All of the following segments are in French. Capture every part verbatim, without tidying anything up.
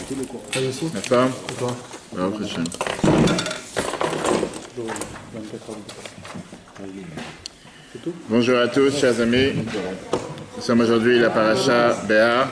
N'est-ce pas? Bonjour à tous, chers amis. Nous sommes aujourd'hui la paracha Béar.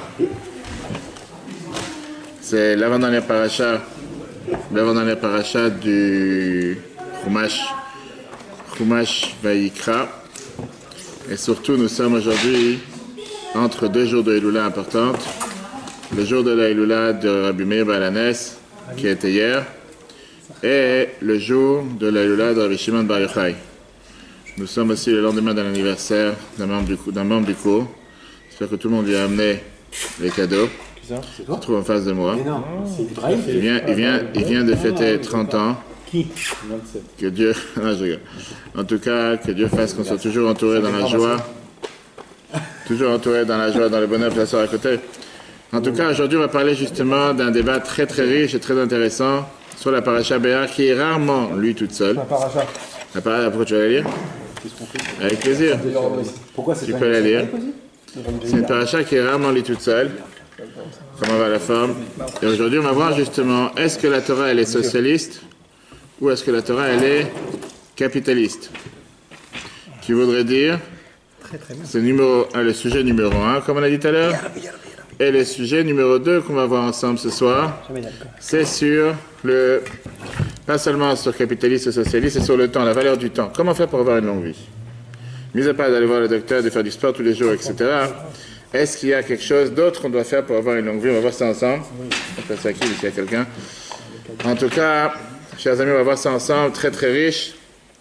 C'est l'avant-dernière paracha, l'avant-dernière paracha du Chumash, Chumash Vayikra. Et surtout, nous sommes aujourd'hui entre deux jours de Elula importantes. Le jour de la Elula de Rabbi Meir Baal Hanes, qui était hier, et le jour de la Elula de Rabbi Shimon Bar Yochai. Nous sommes aussi le lendemain d'un anniversaire d'un membre du, d'un membre du cours. J'espère que tout le monde lui a amené les cadeaux. Qui ça? C'est toi? Se trouve en face de moi. Mais non, c'est Ibrahim. Il vient, il vient, il vient de fêter trente ans. Qui? Que Dieu, non, je rigole. En tout cas, que Dieu fasse qu'on soit toujours entouré dans la joie. Toujours entouré dans la joie, dans le bonheur, de la soeur à côté. En tout cas, aujourd'hui, on va parler justement d'un débat très très riche et très intéressant sur la paracha Béar, qui est rarement lui toute seule. La paracha. La paracha, pourquoi tu vas la lire? Avec plaisir. Pourquoi c'est tu peux la lire. C'est une paracha qui est rarement lue toute seule. Comment va la forme? Et aujourd'hui, on va voir justement, est-ce que la Torah, elle est socialiste ou est-ce que la Torah, elle est capitaliste? Qui voudrait dire, c'est numéro un, le sujet numéro un, comme on a dit tout à l'heure. Et le sujet numéro deux qu'on va voir ensemble ce soir, c'est sur le, pas seulement sur capitaliste et socialiste, c'est sur le temps, la valeur du temps. Comment faire pour avoir une longue vie? Mis à part d'aller voir le docteur, de faire du sport tous les jours, et cetera. Est-ce qu'il y a quelque chose d'autre qu'on doit faire pour avoir une longue vie? On va voir ça ensemble. On va faire ça qui, s'il y a quelqu'un. En tout cas, chers amis, on va voir ça ensemble, très très riche.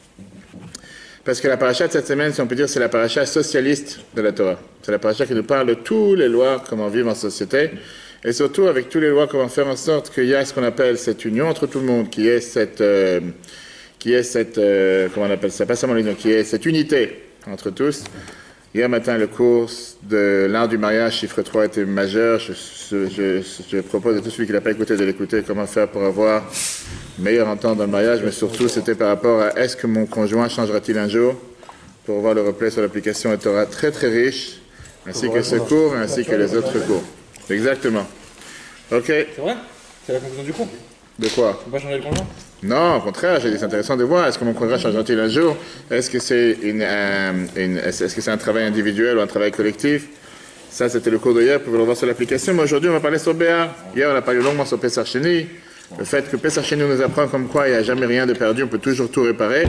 Parce que la paracha de cette semaine, si on peut dire, c'est la paracha socialiste de la Torah. C'est la paracha qui nous parle de toutes les lois, comment vivre en société, et surtout avec toutes les lois, comment faire en sorte qu'il y ait ce qu'on appelle cette union entre tout le monde, qui est cette, euh, qui est cette, euh, comment on appelle ça, pas seulement l'union, qui est cette unité entre tous. Hier matin, le cours de l'art du mariage, chiffre trois, était majeur. Je, je, je, je propose à tout celui qui n'a pas écouté de l'écouter, comment faire pour avoir meilleure entente dans le mariage, mais surtout, c'était par rapport à est-ce que mon conjoint changera-t-il un jour? Pour voir le replay sur l'application, elle sera très très riche, ainsi que ce cours, ainsi que les autres cours. Exactement. Ok. C'est vrai? C'est la conclusion du cours? De quoi? Faut pas changer le conjoint? Non, au contraire, j'ai dit c'est intéressant de voir. Est-ce que mon conjoint changera-t-il un jour? Est-ce que c'est une, euh, une est-ce que c'est un travail individuel ou un travail collectif? Ça, c'était le cours de hier, vous pouvez le voir sur l'application. Mais aujourd'hui, on va parler sur Béar. Hier, on a parlé longuement sur Pesach Sheni. Le fait que Pesach Sheni nous apprend comme quoi il n'y a jamais rien de perdu, on peut toujours tout réparer.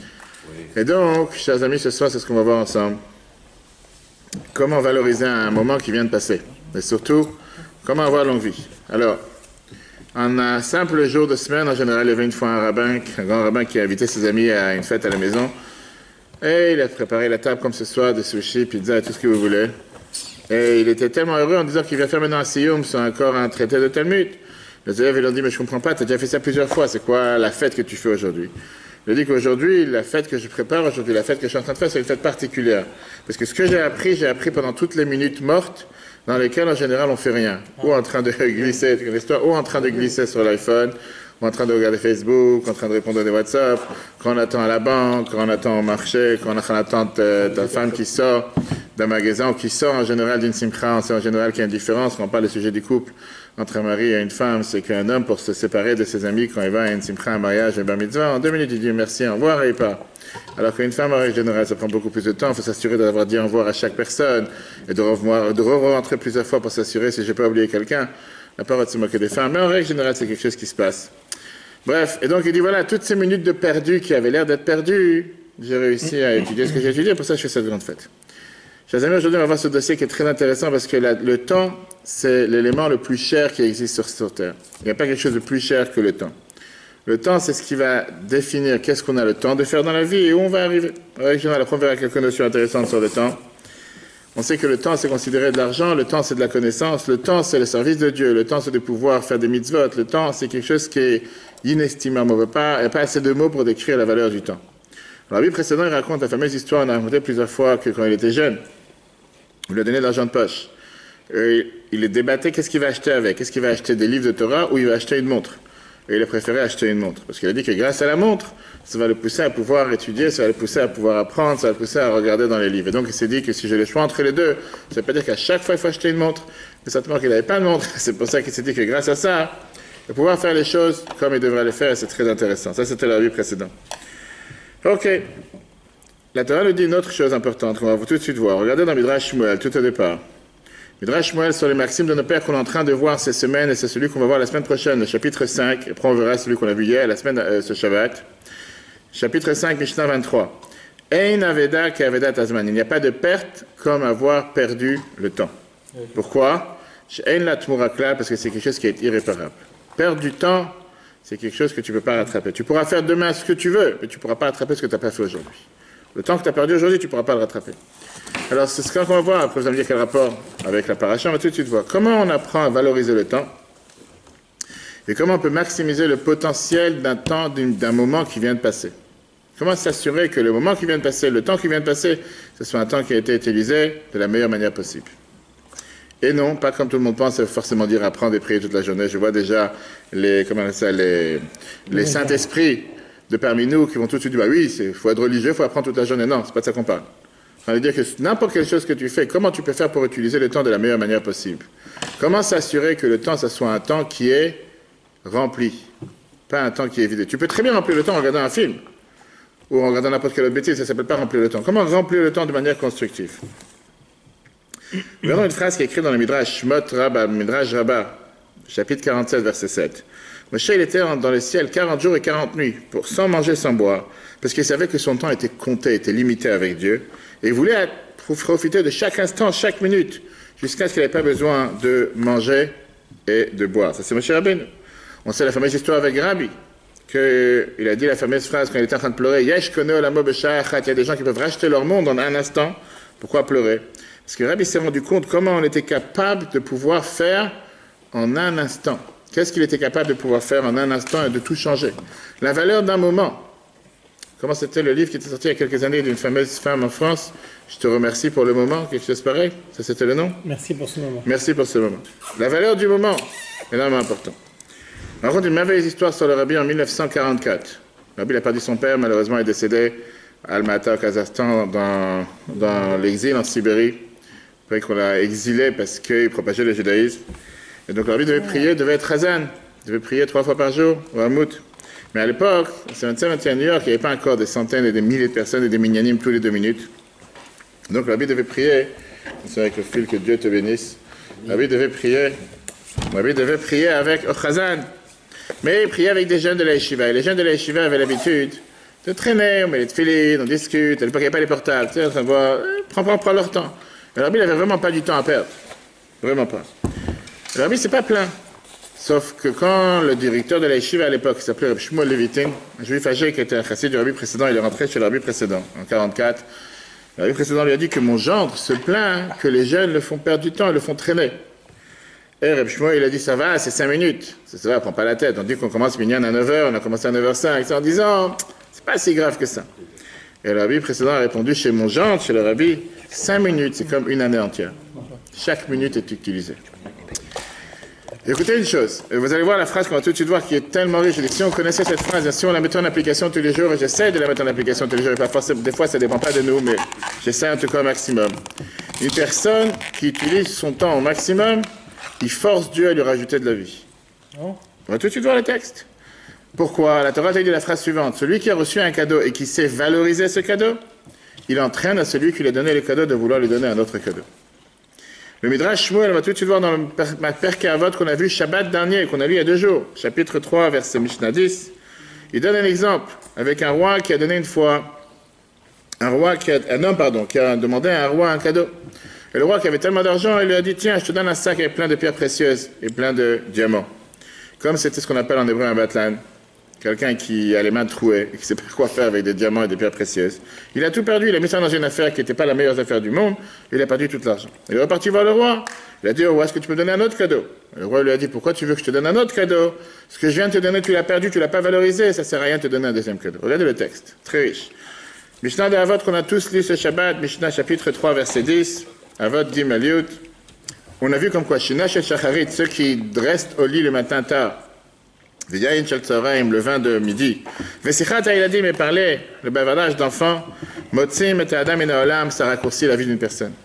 Et donc, chers amis, ce soir, c'est ce qu'on va voir ensemble. Comment valoriser un moment qui vient de passer? Et surtout, comment avoir longue vie? Alors, en un simple jour de semaine, en général, il y avait une fois un rabbin, un grand rabbin qui a invité ses amis à une fête à la maison. Et il a préparé la table comme ce soir, des sushis, pizza, tout ce que vous voulez. Et il était tellement heureux en disant qu'il va faire maintenant un siyum sur encore un traité de Talmud. Les élèves, ils lui ont dit, mais je comprends pas, tu as déjà fait ça plusieurs fois, c'est quoi la fête que tu fais aujourd'hui? Il a dit qu'aujourd'hui, la fête que je prépare aujourd'hui, la fête que je suis en train de faire, c'est une fête particulière. Parce que ce que j'ai appris, j'ai appris pendant toutes les minutes mortes, dans lesquelles, en général, on fait rien. Ou en train de glisser, ou en train de glisser sur l'iPhone, ou en train de regarder Facebook, en train de répondre à des WhatsApp, quand on attend à la banque, quand on attend au marché, quand on attend euh, ta femme qui sort d'un magasin, ou qui sort en général d'une simcha, on sait en général qu'il y a une différence, quand on parle du sujet du couple entre un mari et une femme, c'est qu'un homme, pour se séparer de ses amis, quand il va à une simcha, un mariage, un bar mitzvah, en deux minutes, il dit merci, au revoir, et il part. Alors qu'une femme, en général, ça prend beaucoup plus de temps, il faut s'assurer d'avoir dit au revoir à chaque personne, et de revoir, de re-rentrer plusieurs fois pour s'assurer si j'ai pas oublié quelqu'un. La parole de se moquer des femmes, mais en règle générale, c'est quelque chose qui se passe. Bref, et donc il dit, voilà, toutes ces minutes de perdu qui avaient l'air d'être perdues, j'ai réussi à étudier ce que j'ai étudié, pour ça je fais cette grande fête. Chers amis, aujourd'hui on va voir ce dossier qui est très intéressant parce que la, le temps, c'est l'élément le plus cher qui existe sur, sur Terre. Il n'y a pas quelque chose de plus cher que le temps. Le temps, c'est ce qui va définir qu'est-ce qu'on a le temps de faire dans la vie et où on va arriver. En règle générale, après on verra quelques notions intéressantes sur le temps. On sait que le temps, c'est considéré de l'argent, le temps, c'est de la connaissance, le temps, c'est le service de Dieu, le temps, c'est de pouvoir faire des mitzvot, le temps, c'est quelque chose qui est inestimable. On veut pas, il n'y a pas assez de mots pour décrire la valeur du temps. Dans la vie précédente, il raconte la fameuse histoire, on a raconté plusieurs fois que quand il était jeune, on lui a donné de l'argent de poche. Et il est débatté, qu'est-ce qu'il va acheter avec? Est-ce qu'il va acheter des livres de Torah ou il va acheter une montre? Et il a préféré acheter une montre. Parce qu'il a dit que grâce à la montre, ça va le pousser à pouvoir étudier, ça va le pousser à pouvoir apprendre, ça va le pousser à regarder dans les livres. Et donc il s'est dit que si j'ai le choix entre les deux, ça veut pas dire qu'à chaque fois il faut acheter une montre, mais certainement qu'il n'avait pas de montre. C'est pour ça qu'il s'est dit que grâce à ça, il va pouvoir faire les choses comme il devrait les faire, et c'est très intéressant. Ça, c'était la vie précédente. Ok. La Torah nous dit une autre chose importante qu'on va tout de suite voir. Regardez dans Midrash Shmuel, tout au départ. Midrash Shmuel sur les maximes de nos pères qu'on est en train de voir ces semaines, et c'est celui qu'on va voir la semaine prochaine, le chapitre cinq, et après on verra celui qu'on a vu hier, la semaine, euh, ce Shabbat. Chapitre cinq, Mishnah vingt-trois. Ein aveda ki avedat azman. Il n'y a pas de perte comme avoir perdu le temps. Pourquoi? Ein la tmura klal, parce que c'est quelque chose qui est irréparable. Perdre du temps, c'est quelque chose que tu ne peux pas rattraper. Tu pourras faire demain ce que tu veux, mais tu ne pourras pas rattraper ce que tu n'as pas fait aujourd'hui. Le temps que tu as perdu aujourd'hui, tu ne pourras pas le rattraper. Alors, c'est ce qu'on va voir. Après, vous allez me dire quel rapport avec la paracha. On va tout de suite voir. Comment on apprend à valoriser le temps et comment on peut maximiser le potentiel d'un temps, d'un moment qui vient de passer. Comment s'assurer que le moment qui vient de passer, le temps qui vient de passer, ce soit un temps qui a été utilisé de la meilleure manière possible. Et non, pas comme tout le monde pense, ça veut forcément dire apprendre et prier toute la journée. Je vois déjà les, comment on appelle ça, les, les Saint-Esprits de parmi nous qui vont tout de suite dire, bah oui, il faut être religieux, il faut apprendre toute la journée. Non, c'est pas de ça qu'on parle. Ça veut dire que n'importe quelle chose que tu fais, comment tu peux faire pour utiliser le temps de la meilleure manière possible? Comment s'assurer que le temps, ça soit un temps qui est rempli, pas un temps qui est vide? Tu peux très bien remplir le temps en regardant un film ou en regardant n'importe quelle autre bêtise, ça ne s'appelle pas remplir le temps. Comment remplir le temps de manière constructive? Nous avons une phrase qui est écrite dans le Midrash Shmot Rabbah, Midrash Rabbah, chapitre quarante-sept, verset sept. Moshe, il était dans le ciel quarante jours et quarante nuits, pour, sans manger, sans boire, parce qu'il savait que son temps était compté, était limité avec Dieu, et il voulait profiter de chaque instant, chaque minute, jusqu'à ce qu'il n'ait pas besoin de manger et de boire. Ça, c'est Moshe Rabbeinu. On sait la fameuse histoire avec Rabbi, qu'il a dit la fameuse phrase quand il était en train de pleurer, Yesh kono olamo b'sha'ah achat. Il y a des gens qui peuvent racheter leur monde en un instant. Pourquoi pleurer? Parce que Rabbi s'est rendu compte comment on était capable de pouvoir faire en un instant. Qu'est-ce qu'il était capable de pouvoir faire en un instant et de tout changer? La valeur d'un moment. Comment c'était le livre qui était sorti il y a quelques années d'une fameuse femme en France? Je te remercie pour le moment, quelque chose pareil. Ça, c'était le nom? Merci pour ce moment. Merci pour ce moment. La valeur du moment, énormément important. On raconte une merveilleuse histoire sur le Rabbi en mille neuf cent quarante-quatre. Le Rabbi a perdu son père, malheureusement, il est décédé à Almaty, au Kazakhstan, dans, dans l'exil en Sibérie. Après qu'on l'a exilé parce qu'il propageait le judaïsme. Et donc le Rabbi devait prier, devait être Hazan. Il devait prier trois fois par jour, au Hamout. Mais à l'époque, c'est un à New York, il n'y avait pas encore des centaines et des milliers de personnes et des minyanim tous les deux minutes. Donc le Rabbi devait prier. C'est avec le fil que Dieu te bénisse. Le Rabbi devait prier. Le Rabbi devait prier avec Hazan. Mais il priait avec des jeunes de la yeshiva. Et les jeunes de la yeshiva avaient l'habitude de traîner, on met les tefilines, on discute. À l'époque, il n'y avait pas les portables. Tu sais, on train de voir, prends, prends, prends leur temps. Et le Rabbi n'avait vraiment pas du temps à perdre. Vraiment pas. Le Rabbi, c'est pas plein. Sauf que quand le directeur de la yeshiva à l'époque, qui s'appelait Reb Shmuel Levitin, un juif âgé qui était un chassid du Rabbi précédent, il est rentré chez le Rabbi précédent, en quarante-quatre. Le Rabbi précédent lui a dit que mon gendre se plaint que les jeunes le font perdre du temps, le font traîner. Et Reb Shmuel, il a dit, ça va, c'est cinq minutes. Ça, ça va, prends pas la tête. On dit qu'on commence minyan à neuf heures, on a commencé à neuf heures cinq, en disant, c'est pas si grave que ça. Et le Rabbi précédent a répondu, chez mon gendre, chez le Rabbi, cinq minutes, c'est comme une année entière. Chaque minute est utilisée. Écoutez une chose, vous allez voir la phrase qu'on va tout de suite voir qui est tellement riche. Je dis, si on connaissait cette phrase, si on la mettait en application tous les jours, et j'essaie de la mettre en application tous les jours, et pas forcément, des fois ça ne dépend pas de nous, mais j'essaie en tout cas au maximum. Une personne qui utilise son temps au maximum, il force Dieu à lui rajouter de la vie. On va tout de suite voir le texte. Pourquoi? La Torah a dit la phrase suivante, celui qui a reçu un cadeau et qui sait valoriser ce cadeau, il entraîne à celui qui lui a donné le cadeau de vouloir lui donner un autre cadeau. Le Midrash Shmuel, on va tout de suite voir dans le Perkei Avot qu'on a vu Shabbat dernier, qu'on a lu il y a deux jours, chapitre trois, verset Mishnah dix. Il donne un exemple avec un roi qui a donné une fois, un roi qui a, un homme pardon, qui a demandé à un roi un cadeau. Et le roi qui avait tellement d'argent, il lui a dit, tiens, je te donne un sac avec plein de pierres précieuses et plein de diamants. Comme c'était ce qu'on appelle en hébreu un batlan, quelqu'un qui a les mains trouées et qui ne sait pas quoi faire avec des diamants et des pierres précieuses. Il a tout perdu, il a mis ça dans une affaire qui n'était pas la meilleure affaire du monde, et il a perdu tout l'argent. Il est reparti voir le roi, il a dit au roi, est-ce que tu peux me donner un autre cadeau? Et le roi lui a dit, pourquoi tu veux que je te donne un autre cadeau? Ce que je viens de te donner, tu l'as perdu, tu ne l'as pas valorisé, ça ne sert à rien de te donner un deuxième cadeau. Regardez le texte, très riche. Mishnah de Avot qu'on a tous lu ce Shabbat, Mishnah chapitre trois, verset dix, Avot dit Maliut. On a vu comme quoi, Shinash et Shacharit, ceux qui restent au lit le matin tard, V'yayin shel tzoraim, le vin de midi. V'sichat ha'iladim, et parler, le bavardage d'enfants, Motzim et adam et naolam, ça raccourcit la vie d'une personne.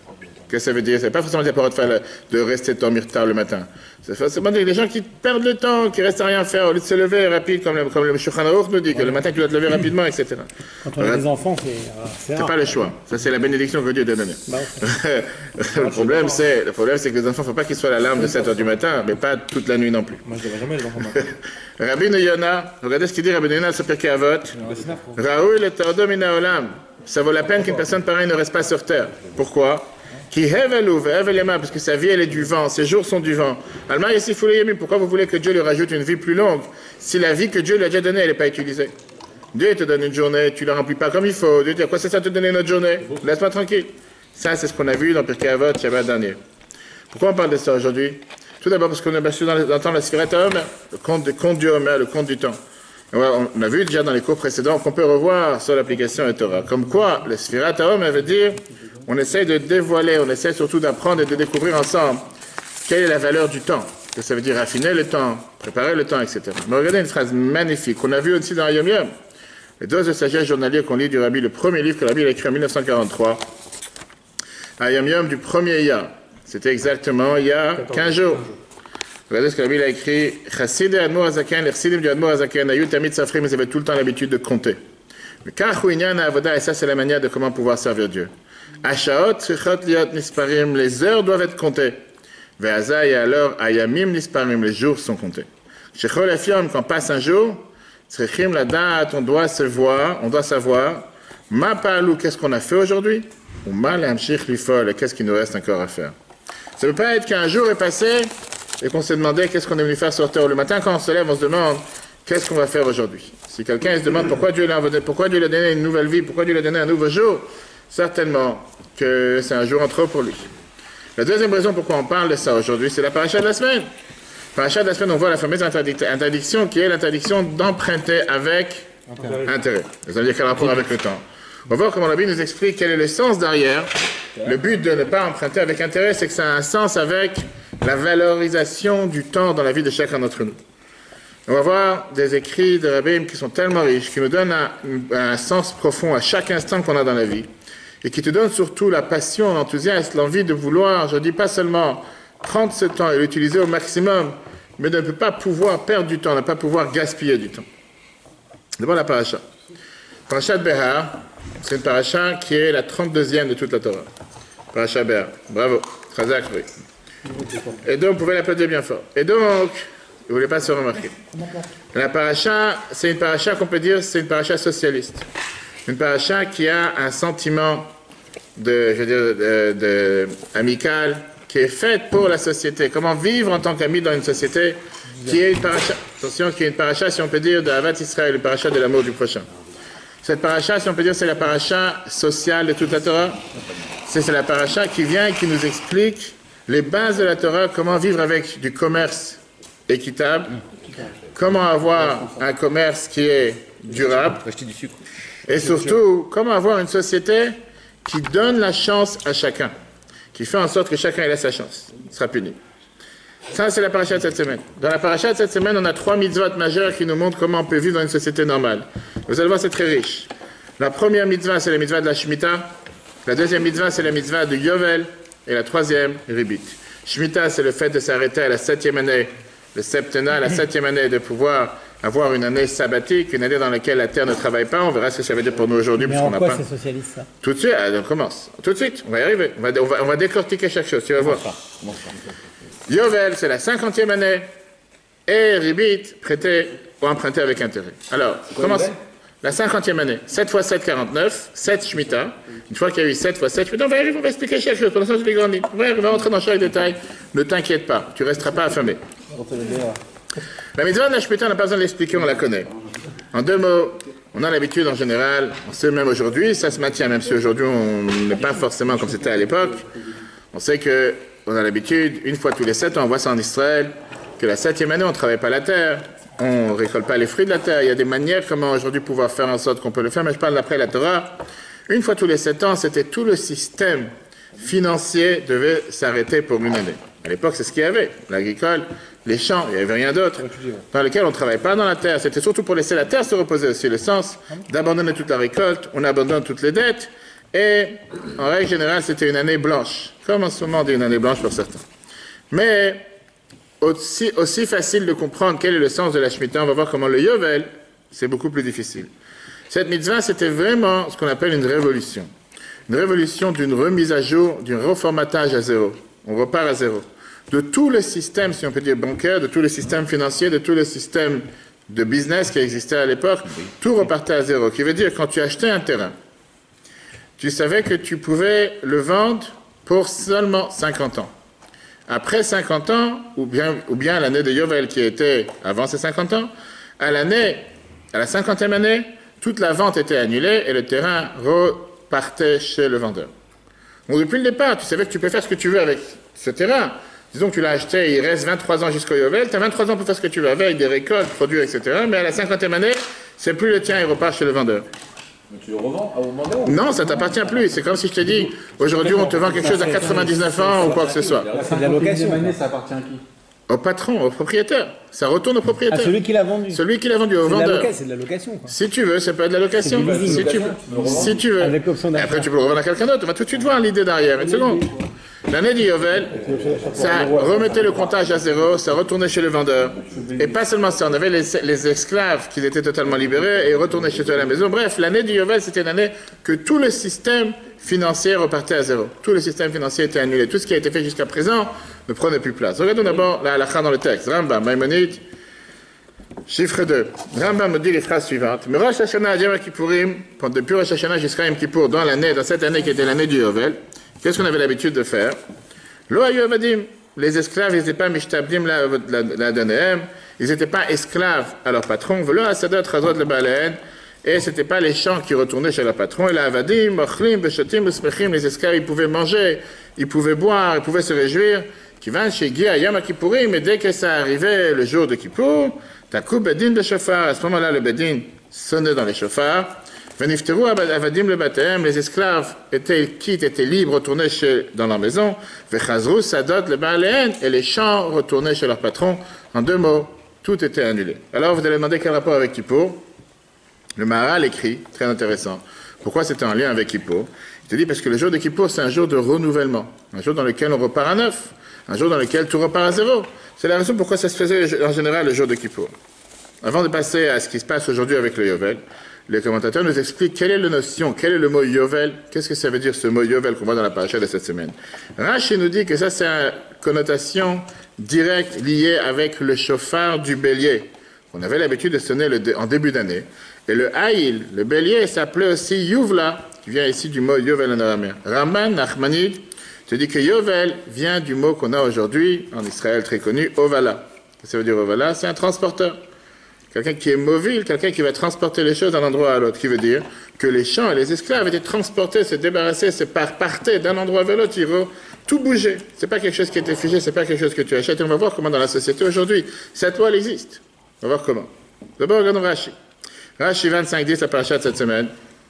Qu'est-ce que ça veut dire? Ça ne veut pas forcément dire de, faire le, de rester dormir tard le matin. C'est forcément dire les gens qui perdent le temps, qui restent à rien faire, au lieu de se lever rapide, comme le, comme le Shulchan Aruch nous dit, que le matin tu dois te lever rapidement, et cetera. Quand on a des enfants, c'est C'est pas le choix. Ça, c'est la bénédiction que Dieu t'a donnée. Bah, le problème, c'est le problème, c'est que les enfants, il ne faut pas qu'ils soient à l'alarme de sept heures du matin, mais pas toute la nuit non plus. Moi, je ne devrais jamais les enfants. Rabbi Yona, regardez ce qu'il dit, Rabbi Yona, sur Pirkei Avot. Raoul le Tordo Mina Olam. Ça vaut la peine qu'une personne pareille ne reste pas sur terre. Pourquoi? Qui parce que sa vie, elle est du vent, ses jours sont du vent. Pourquoi vous voulez que Dieu lui rajoute une vie plus longue si la vie que Dieu lui a déjà donnée, elle n'est pas utilisée? Dieu te donne une journée, tu ne la remplis pas comme il faut. Dieu te dit, à quoi ça sert de te donner notre journée? Laisse-moi tranquille. Ça, c'est ce qu'on a vu dans Pirkei Avot, Shabbat dernier. Pourquoi on parle de ça aujourd'hui? Tout d'abord parce qu'on a battu dans le temps la Sfirat HaOmer, le compte, le compte du Homer, le compte du temps. On a vu déjà dans les cours précédents qu'on peut revoir sur l'application de Torah. Comme quoi, le Sfirat HaOmer veut dire on essaie de dévoiler, on essaie surtout d'apprendre et de découvrir ensemble quelle est la valeur du temps. Que ça veut dire raffiner le temps, préparer le temps, et cetera. Mais regardez une phrase magnifique qu'on a vue aussi dans Yom Yom. Les doses de sagesse journaliers qu'on lit du Rabbi, le premier livre que le Rabbi a écrit en mille neuf cent quarante-trois, à Yom Yom du premier Iyar. C'était exactement il y a quinze jours. Regardez ce que le Rabbi a écrit. Chassid et Admor Azaken, les chassidim du Admor Azaken, Ayut Tamid Safrim, ils avaient tout le temps l'habitude de compter. Mais Kach Inyan Avoda, et ça c'est la manière de comment pouvoir servir Dieu. Ashaot, Trichot, Liot, Nisparim, les heures doivent être comptées. Ve'aza, et alors, Ayamim, Nisparim, les jours sont comptés. Shechol Efiom, quand passe un jour, Tzrechim, la date, on doit se voir, on doit savoir, Ma Palou, qu'est-ce qu'on a fait aujourd'hui? Ou Mal Amshich Lifol, qu'est-ce qu'il nous reste encore à faire? Ça ne peut pas être qu'un jour est passé et qu'on s'est demandé qu'est-ce qu'on est venu faire sur terre. Le matin, quand on se lève, on se demande qu'est-ce qu'on va faire aujourd'hui. Si quelqu'un se demande pourquoi Dieu l'a pourquoi Dieu lui a donné une nouvelle vie, pourquoi Dieu lui a donné un nouveau jour, certainement que c'est un jour en trop pour lui. La deuxième raison pourquoi on parle de ça aujourd'hui, c'est la paracha de la semaine. La paracha de la semaine, on voit la fameuse interdiction qui est l'interdiction d'emprunter avec intérêt. intérêt. Ça veut dire quel rapport avec le temps. On va voir comment la Bible nous explique quel est le sens derrière. Le but de ne pas emprunter avec intérêt, c'est que ça a un sens avec la valorisation du temps dans la vie de chacun d'entre nous. On va voir des écrits de Rabbi qui sont tellement riches, qui nous donnent un, un sens profond à chaque instant qu'on a dans la vie, et qui te donnent surtout la passion, l'enthousiasme, l'envie de vouloir, je ne dis pas seulement prendre ce temps et l'utiliser au maximum, mais de ne pas pouvoir perdre du temps, de ne pas pouvoir gaspiller du temps. D'abord la paracha. Paracha de Behar, c'est une paracha qui est la trente-deuxième de toute la Torah. Paracha Behar. Bravo. Chazak, oui. Et donc, vous pouvez l'applaudir bien fort. Et donc, vous ne voulez pas se remarquer. La paracha, c'est une paracha qu'on peut dire, c'est une paracha socialiste. Une paracha qui a un sentiment de, je veux dire, de, de, amical, qui est faite pour la société. Comment vivre en tant qu'ami dans une société qui est une paracha, attention, qui est une paracha, si on peut dire, de Avat Israël, une paracha de l'amour du prochain. Cette paracha, si on peut dire, c'est la paracha sociale de toute la Torah. C'est la paracha qui vient et qui nous explique les bases de la Torah, comment vivre avec du commerce équitable, comment avoir un commerce qui est durable, et surtout, comment avoir une société qui donne la chance à chacun, qui fait en sorte que chacun ait sa chance, il sera puni. Ça, c'est la paracha de cette semaine. Dans la paracha de cette semaine, on a trois mitzvot majeures qui nous montrent comment on peut vivre dans une société normale. Vous allez voir, c'est très riche. La première mitzvah, c'est la mitzvah de la Shemitah. La deuxième mitzvah, c'est la mitzvah de Yovel. Et la troisième, Ribit. Shemitah, c'est le fait de s'arrêter à la septième année, le septennat, la septième année, de pouvoir avoir une année sabbatique, une année dans laquelle la terre ne travaille pas. On verra ce que ça veut dire pour nous aujourd'hui. Mais en quoi pas... c'est socialiste, ça? Tout de suite, allez, on commence. Tout de suite, on va y arriver. On va, on va, on va décortiquer chaque chose, tu vas voir. Yovel, c'est la cinquantième année, et Ribit, prêté ou emprunté avec intérêt. Alors, commence. La cinquantième année, sept fois sept, quarante-neuf, sept Shemitah. Une fois qu'il y a eu sept fois sept Shemitah, on va arriver, on va expliquer chaque chose. Pour l'instant, je vais grandir. On va rentrer dans chaque détail. Ne t'inquiète pas, tu ne resteras pas affamé. La mitzvah de la Shemitah, on n'a pas besoin de l'expliquer, on la connaît. En deux mots, on a l'habitude en général, on sait même aujourd'hui, ça se maintient, même si aujourd'hui on n'est pas forcément comme c'était à l'époque. On sait que on a l'habitude, une fois tous les sept ans, on voit ça en Israël, que la septième année, on ne travaille pas la terre, on ne récolte pas les fruits de la terre. Il y a des manières comment aujourd'hui pouvoir faire en sorte qu'on peut le faire, mais je parle d'après la Torah. Une fois tous les sept ans, c'était tout le système financier devait s'arrêter pour une année. À l'époque, c'est ce qu'il y avait. L'agricole, les champs, il n'y avait rien d'autre. Dans lequel on ne travaille pas dans la terre. C'était surtout pour laisser la terre se reposer aussi. Le sens d'abandonner toute la récolte, on abandonne toutes les dettes. Et en règle générale, c'était une année blanche, comme en ce moment on dit une année blanche pour certains. Mais aussi, aussi facile de comprendre quel est le sens de la Shemitah, on va voir comment le Yovel, c'est beaucoup plus difficile. Cette mitzvah, c'était vraiment ce qu'on appelle une révolution. Une révolution d'une remise à jour, d'un reformatage à zéro. On repart à zéro. De tout le système, si on peut dire bancaire, de tout le système financier, de tout le système de business qui existait à l'époque, tout repartait à zéro. Ce qui veut dire, quand tu achetais un terrain, tu savais que tu pouvais le vendre pour seulement cinquante ans. Après cinquante ans, ou bien, ou bien l'année de Yovel qui était avant ces cinquante ans, à l'année, à la cinquantième année, toute la vente était annulée et le terrain repartait chez le vendeur. Donc depuis le départ, tu savais que tu peux faire ce que tu veux avec ce terrain. Disons que tu l'as acheté, il reste vingt-trois ans jusqu'au Yovel, tu as vingt-trois ans pour faire ce que tu veux avec, des récoltes, produire, et cetera. Mais à la cinquantième année, c'est plus le tien, il repart chez le vendeur. Mais tu le revends au vendeur? Non, ça t'appartient plus. C'est comme si je te dis, aujourd'hui on te vend quelque chose à quatre-vingt-dix-neuf ans ou quoi que ce soit. C'est de la location. Ça appartient à qui? Au patron, au propriétaire. Ça retourne au propriétaire. À celui qui l'a vendu. Celui qui l'a vendu au vendeur. C'est de la location. Quoi. Si tu veux, ça peut être de la location. Si tu veux. Si tu veux. Avec l'option d'achat. Après, tu peux le revendre à quelqu'un d'autre. On va tout de suite voir l'idée derrière. Une seconde. L'année du Yovel, ça remettait le comptage à zéro, ça retournait chez le vendeur. Et pas seulement ça, on avait les, les esclaves qui étaient totalement libérés et retournaient chez eux à la maison. Bref, l'année du Yovel, c'était une année que tout le système financier repartait à zéro. Tout le système financier était annulé. Tout ce qui a été fait jusqu'à présent ne prenait plus place. Regardons d'abord la halakha dans le texte. Rambam, Maïmonide, chiffre deux. Rambam nous dit les phrases suivantes. Mais Rosh Hashanah, Yom Kippourim, depuis Rosh Hashanah jusqu'à Yom Kippour, dans l'année, dans cette année qui était l'année du Yovel, qu'est-ce qu'on avait l'habitude de faire? Lo hayu avadim. Les esclaves, ils n'étaient pas mishtabdim la donéem, ils n'étaient pas esclaves à leur patron. Velo asadot chazot le balaen. Et ce n'était pas les champs qui retournaient chez leur patron. Et la avadim, mochlim, beshotim, usmechim, les esclaves, ils pouvaient manger, ils pouvaient boire, ils pouvaient se réjouir. Qui vint chez Gia Yom Kippourim, mais dès que ça arrivait le jour de Kippour, takou bedin de chauffard. À ce moment-là, le bedin sonnait dans les chauffards. Venifteru avadim le baptême, les esclaves étaient quittes, étaient libres, retournaient chez, dans leur maison. Vechazru sadot le baaléen, et les champs retournaient chez leur patron. En deux mots, tout était annulé. Alors vous allez demander quel rapport avec Kippour. Le Maharal écrit, très intéressant, pourquoi c'était en lien avec Kippour. Il te dit parce que le jour de Kippour, c'est un jour de renouvellement, un jour dans lequel on repart à neuf, un jour dans lequel tout repart à zéro. C'est la raison pourquoi ça se faisait en général le jour de Kippour. Avant de passer à ce qui se passe aujourd'hui avec le Yovel, les commentateurs nous expliquent quelle est la notion, quel est le mot Yovel, qu'est-ce que ça veut dire ce mot Yovel qu'on voit dans la paracha de cette semaine. Rashi nous dit que ça c'est une connotation directe liée avec le chauffard du bélier. On avait l'habitude de sonner le dé, en début d'année. Et le haïl, le bélier, s'appelait aussi Yuvla, qui vient ici du mot Yovel en araméen. Raman Nachmanid te dit que Yovel vient du mot qu'on a aujourd'hui en Israël très connu, Ovala. Ça veut dire Ovala, c'est un transporteur. Quelqu'un qui est mobile, quelqu'un qui va transporter les choses d'un endroit à l'autre, qui veut dire que les champs et les esclaves étaient transportés, se débarrasser, se partaient d'un endroit vers l'autre, ils vont tout bouger. C'est pas quelque chose qui était figé, c'est pas quelque chose que tu achètes. Et on va voir comment dans la société aujourd'hui, cette loi elle existe. On va voir comment. D'abord, regardons Rashi. Rashi vingt-cinq dix, la paracha de cette semaine.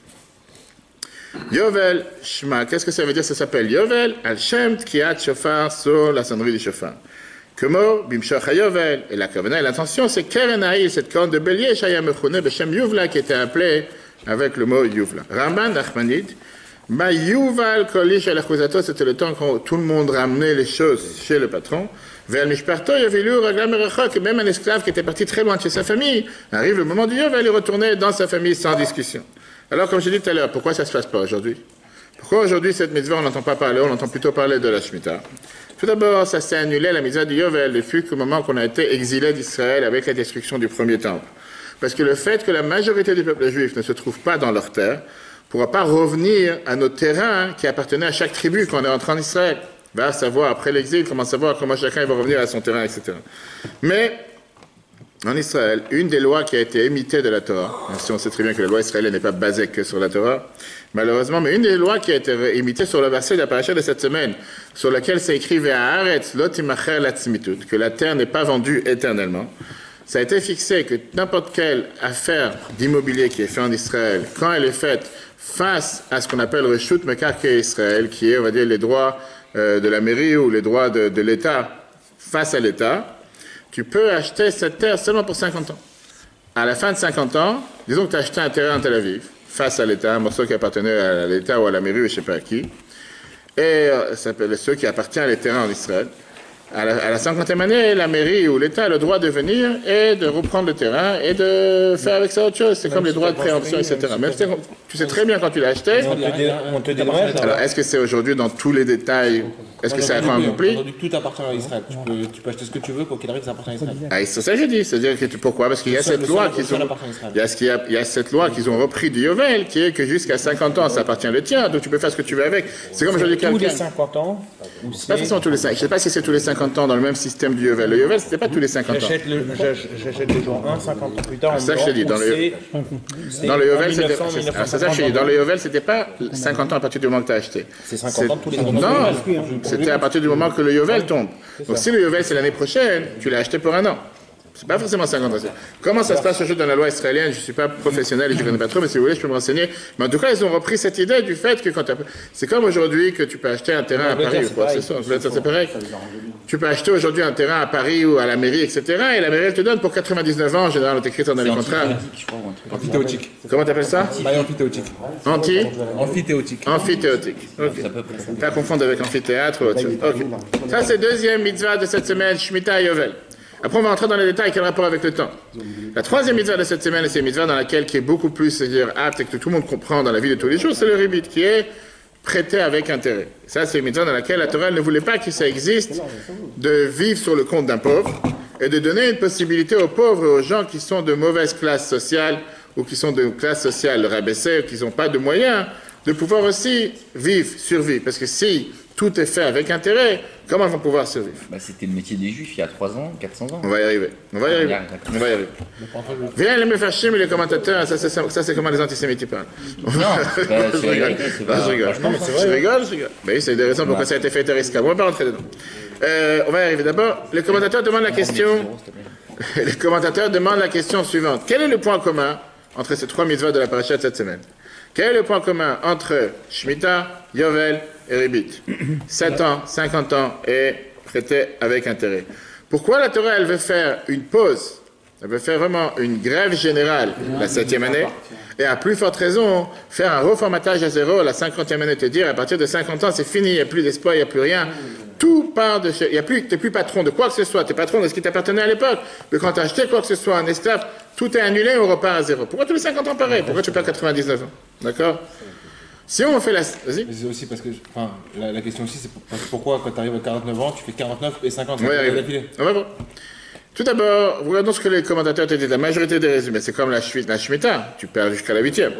Yovel Shma, qu'est-ce que ça veut dire? Ça s'appelle Yovel Al-Shem Tkiat Shofar sur la sonnerie du Shofar. Comment Bimshach Yovel, et la kavanah et l'intention, c'est Kerenaï, cette corne de bélier, Shaya Mechouné, Beshem Yuvla, qui était appelée avec le mot Yuvla. Ramban Nachmanid, Ma Yuval Kolish al-Achuzato, c'était le temps quand tout le monde ramenait les choses chez le patron. Vers Mishparto, Yavilu, Raglam Erachok, et même un esclave qui était parti très loin de chez sa famille, arrive le moment du Yovel, il retournait dans sa famille sans discussion. Alors, comme je l'ai dit tout à l'heure, pourquoi ça ne se passe pas aujourd'hui? Pourquoi aujourd'hui, cette mitzvah, on n'entend pas parler, on entend plutôt parler de la Shemitah? Tout d'abord, ça s'est annulé, la mitzvah du Yovel, depuis qu'au moment qu'on a été exilé d'Israël avec la destruction du premier temple. Parce que le fait que la majorité du peuple juif ne se trouve pas dans leur terre, ne pourra pas revenir à nos terrains qui appartenaient à chaque tribu quand on est entré en Israël. Va savoir, après l'exil, comment savoir comment chacun va revenir à son terrain, et cetera. Mais, en Israël, une des lois qui a été imitée de la Torah, même si on sait très bien que la loi israélienne n'est pas basée que sur la Torah, malheureusement, mais une des lois qui a été imitée sur le verset de la paracha de cette semaine, sur laquelle c'est écrit Ve'haaretz lo timacher latzmitut, que la terre n'est pas vendue éternellement, ça a été fixé que n'importe quelle affaire d'immobilier qui est faite en Israël, quand elle est faite face à ce qu'on appelle Reshut Mekarkei Israël, qui est, on va dire, les droits euh, de la mairie ou les droits de, de l'État face à l'État, tu peux acheter cette terre seulement pour cinquante ans. À la fin de cinquante ans, disons que tu as acheté un terrain en Tel Aviv, face à l'État, un morceau qui appartenait à l'État ou à la mairie ou je ne sais pas à qui. Et euh, ça s'appelle ceux qui appartiennent à les terrains en Israël. À la, à la cinquantième année, la mairie ou l'État a le droit de venir et de reprendre le terrain et de faire avec ça autre chose. C'est comme les droits de préemption, et cetera. Même si tu sais très bien quand tu l'as acheté. On te, dé on te dédommage. Alors, est-ce que c'est aujourd'hui dans tous les détails? Est-ce que c'est à temps accompli? Aujourd'hui, tout appartient à Israël. Tu peux, tu peux acheter ce que tu veux, quoi qu'il arrive, ça appartient à Israël. Ah, c'est ça que je dis. C'est-à-dire que tu, pourquoi? Parce qu'il y a cette loi qu'ils ont. Il y a, ce qu'il y a, il y a cette loi qu'ils ont repris du Yovel, qui est que jusqu'à cinquante ans, ça appartient le tien. Donc tu peux faire ce que tu veux avec. C'est comme je dis Tous les quelqu'un. cinquante ans. Pas forcément tous les cinq. Je ne sais pas si c'est tous les cinquante ans dans le même système du Yovel. Le Yovel, c'était pas tous les cinquante ans. J'achète le, j'achète le jour un, cinquante ans plus tard. C'est ça que je te dis. Dans le, dans le Yovel, c'était. C'est ça que je te dis. Dans le Yovel, c'était pas cinquante ans à partir du moment que tu as acheté. C'est cinquante ans tous les ans. Non, c'était à partir du moment que le Yovel tombe. Donc si le Yovel c'est l'année prochaine, tu l'as acheté pour un an. C'est pas forcément cinquante ans. Comment ça se passe aujourd'hui dans la loi israélienne? Je ne suis pas professionnel et je ne connais pas trop, mais si vous voulez, je peux me renseigner. Mais en tout cas, ils ont repris cette idée du fait que quand tu as... C'est comme aujourd'hui que tu peux acheter un terrain à Paris ou quoi que ce soit. C'est pareil. Tu peux acheter aujourd'hui un terrain à Paris ou à la mairie, et cetera. Et la mairie, elle te donne pour quatre-vingt-dix-neuf ans, en général, on écrit dans les contrats. Amphithéotique. Comment tu appelles ça? Bail amphithéotique. Anti Amphithéotique. Amphithéotique. Ok. Tu as confondre avec amphithéâtre ou autre chose. Ok. Ça, c'est deuxième mitzvah de cette semaine, Shemitah et Yovel. Après, on va entrer dans les détails, quel rapport avec le temps. La troisième mitzvah de cette semaine, et c'est une mitzvah dans laquelle qui est beaucoup plus, c'est-à-dire apte et que tout le monde comprend dans la vie de tous les jours, c'est le ribit, qui est prêté avec intérêt. Ça, c'est une mitzvah dans laquelle la Torah ne voulait pas que ça existe de vivre sur le compte d'un pauvre et de donner une possibilité aux pauvres et aux gens qui sont de mauvaise classe sociale ou qui sont de classe sociale rabaissée ou qui n'ont pas de moyens, de pouvoir aussi vivre, survivre. Parce que si tout est fait avec intérêt, comment ils vont pouvoir survivre? Bah, c'était le métier des juifs il y a trois ans, quatre cents ans. On va y arriver. On va y arriver. On va y arriver. Viens les Mefarshim et les commentateurs, ça, ça, ça, ça c'est comment les antisémites parlent. Non, bah, je c'est rigole. c'est Non, je rigole. franchement, Je rigole, je rigole. Mais c'est des raisons pourquoi ça a été fait terrestre. On va pas rentrer dedans. Euh, on va y arriver. D'abord, les commentateurs demandent la question. Les commentateurs demandent la question suivante. Quel est le point commun entre ces trois mitzvahs de la paracha de cette semaine? Quel est le point commun entre Shemitah, Yovel et Ribit? sept ans, cinquante ans et prêté avec intérêt. Pourquoi la Torah, elle veut faire une pause? Elle veut faire vraiment une grève générale la septième année et à plus forte raison, faire un reformatage à zéro la cinquantième année, te dire à partir de cinquante ans, c'est fini, il n'y a plus d'espoir, il n'y a plus rien. Tout part de chez... Il y a plus, tu n'es plus patron de quoi que ce soit, tu es patron de ce qui t'appartenait à l'époque. Mais quand tu as acheté quoi que ce soit, un esclave, tout est annulé, on repart à zéro. Pourquoi tous les cinquante ans pareil? Pourquoi tu perds quatre-vingt-dix-neuf ans? D'accord? Si on fait la... Vas-y. Mais c'est aussi parce que, enfin, la, la question aussi, c'est pour, pourquoi quand tu arrives à quarante-neuf ans, tu fais quarante-neuf et cinquante ans. On va y arriver. On va voir. Tout d'abord, regardons ce que les commentateurs te disent. La majorité des résumés, c'est comme la, la Shemitah, tu perds jusqu'à la huitième.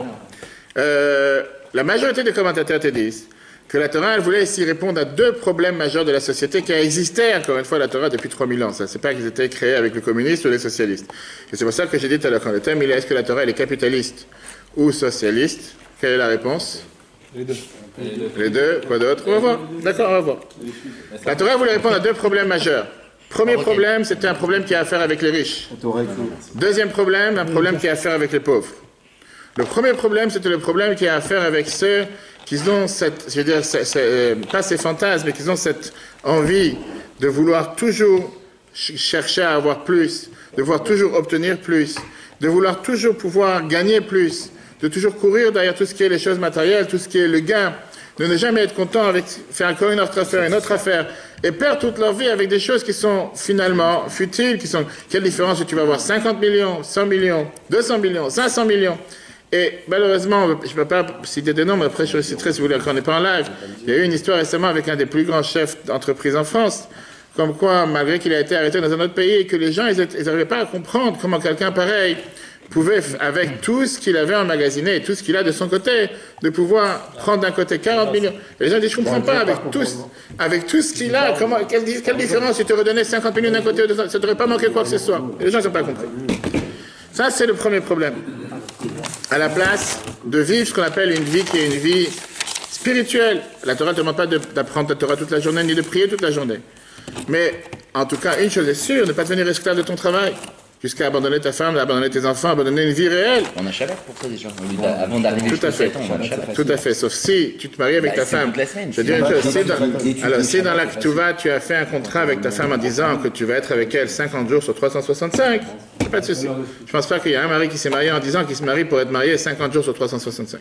Euh, la majorité des commentateurs te disent que la Torah, elle voulait ici répondre à deux problèmes majeurs de la société qui existaient, encore une fois, la Torah depuis trois mille ans. Ça, c'est pas qu'ils étaient créés avec le communiste ou les socialistes. Et c'est pour ça que j'ai dit tout à l'heure, quand le thème, il est est-ce que la Torah, elle est capitaliste ou socialiste? Quelle est la réponse? Les deux. Les deux, quoi d'autre? On va voir. D'accord, on va voir. La Torah voulait répondre à deux problèmes majeurs. Premier problème, c'était un problème qui a à faire avec les riches. Deuxième problème, un problème qui a à faire avec les pauvres. Le premier problème, c'était le problème qui a à faire avec ceux qui ont cette, je veux dire, c'est, c'est, euh, pas ces fantasmes, mais qui ont cette envie de vouloir toujours ch- chercher à avoir plus, de vouloir toujours obtenir plus, de vouloir toujours pouvoir gagner plus, de toujours courir derrière tout ce qui est les choses matérielles, tout ce qui est le gain, de ne jamais être content avec faire encore une autre affaire, une autre affaire, et perdre toute leur vie avec des choses qui sont finalement futiles, qui sont, quelle différence si tu vas avoir cinquante millions, cent millions, deux cents millions, cinq cents millions. Et malheureusement, je ne peux pas citer des noms, mais après je citerai si vous voulez, quand on n'est pas en live. Il y a eu une histoire récemment avec un des plus grands chefs d'entreprise en France, comme quoi, malgré qu'il a été arrêté dans un autre pays, et que les gens, ils n'arrivaient pas à comprendre comment quelqu'un pareil pouvait, avec tout ce qu'il avait emmagasiné et tout ce qu'il a de son côté, de pouvoir prendre d'un côté quarante millions. Et les gens disent, je ne comprends pas, avec tout, avec tout ce qu'il a, comment, quelle, quelle différence si tu redonnais cinquante millions d'un côté ou de l'autre, ça ne devrait pas manquer quoi que ce soit. Et les gens n'ont pas compris. Ça, c'est le premier problème. À la place de vivre ce qu'on appelle une vie qui est une vie spirituelle. La Torah ne te demande pas de, d'apprendre la Torah toute la journée, ni de prier toute la journée. Mais, en tout cas, une chose est sûre, ne pas devenir esclave de ton travail. jusqu'à abandonner ta femme, abandonner tes enfants, abandonner une vie réelle. On a Shabbat pour ça déjà. Au lieu d'a- Avant d'arriver Tout à jusqu'à fait. sept ans, on a Shabbat. Tout à fait, sauf si tu te maries avec Bah, ta c'est femme. toute la semaine. Je veux dire une C'est chose, si dans- dans, alors, si dans la Ketouva, tu as fait un contrat avec ta femme en disant que tu vas être avec elle cinquante jours sur trois cent soixante-cinq, pas de souci. Je pense pas qu'il y a un mari qui s'est marié en disant qu'il se marie pour être marié cinquante jours sur trois cent soixante-cinq.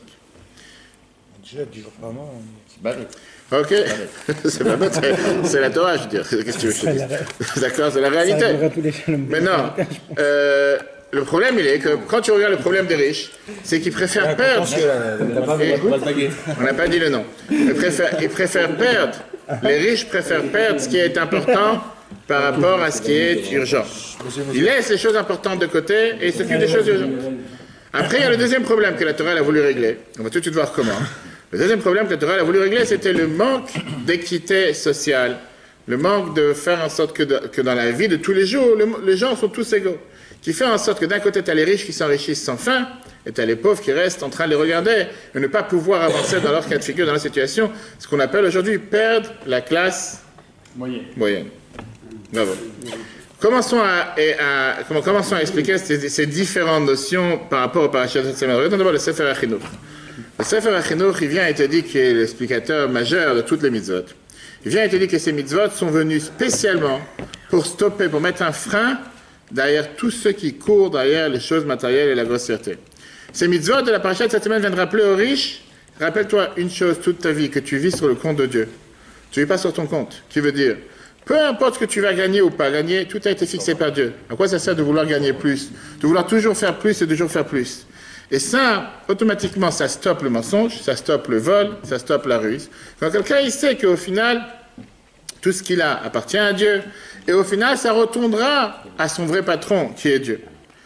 Déjà, dix jours par mois. C'est pas bête. Ok, c'est pas bête, c'est- c'est la Torah, je veux dire. Qu'est-ce que tu veux que je te dise? D'accord, c'est la réalité. Maintenant, euh, le problème, il est que quand tu regardes le problème des riches, c'est qu'ils préfèrent perdre. Et- on n'a pas dit le nom. Ils préfèrent, ils préfèrent perdre. Les riches préfèrent perdre ce qui est important par rapport à ce qui est urgent. Ils laissent les choses importantes de côté et ils s'occupent des choses urgentes. Après, il y a le deuxième problème que la Torah elle a voulu régler. On va tout de suite voir comment. Le deuxième problème que la Torah elle a voulu régler, c'était le manque d'équité sociale. Le manque de faire en sorte que, de- que dans la vie de tous les jours, le- les gens sont tous égaux. Qui fait en sorte que d'un côté, tu as les riches qui s'enrichissent sans fin, et tu as les pauvres qui restent en train de les regarder et ne pas pouvoir avancer dans leur cas de figure, dans leur situation, ce qu'on appelle aujourd'hui perdre la classe Moyen. moyenne. Bravo. Commençons à, et à- comment- commençons à expliquer ces, ces différentes notions par rapport au parachat de cette semaine. Regardons d'abord le Sefer HaChinuch. Le Sefer HaChinuch, il vient et te dit qu'il est l'explicateur majeur de toutes les mitzvot. Il vient et te dit que ces mitzvot sont venus spécialement pour stopper, pour mettre un frein derrière tous ceux qui courent derrière les choses matérielles et la grossièreté. Ces mitzvot de la parachat de cette semaine viennent rappeler aux riches, rappelle-toi une chose toute ta vie, que tu vis sur le compte de Dieu. Tu ne vis pas sur ton compte. Qui veut dire, peu importe ce que tu vas gagner ou pas gagner, tout a été fixé par Dieu. À quoi ça sert de vouloir gagner plus? De vouloir toujours faire plus et toujours faire plus. Et ça, automatiquement, ça stoppe le mensonge, ça stoppe le vol, ça stoppe la ruse. Quand quelqu'un, il sait qu'au final, tout ce qu'il a appartient à Dieu, et au final, ça retournera à son vrai patron, qui est Dieu.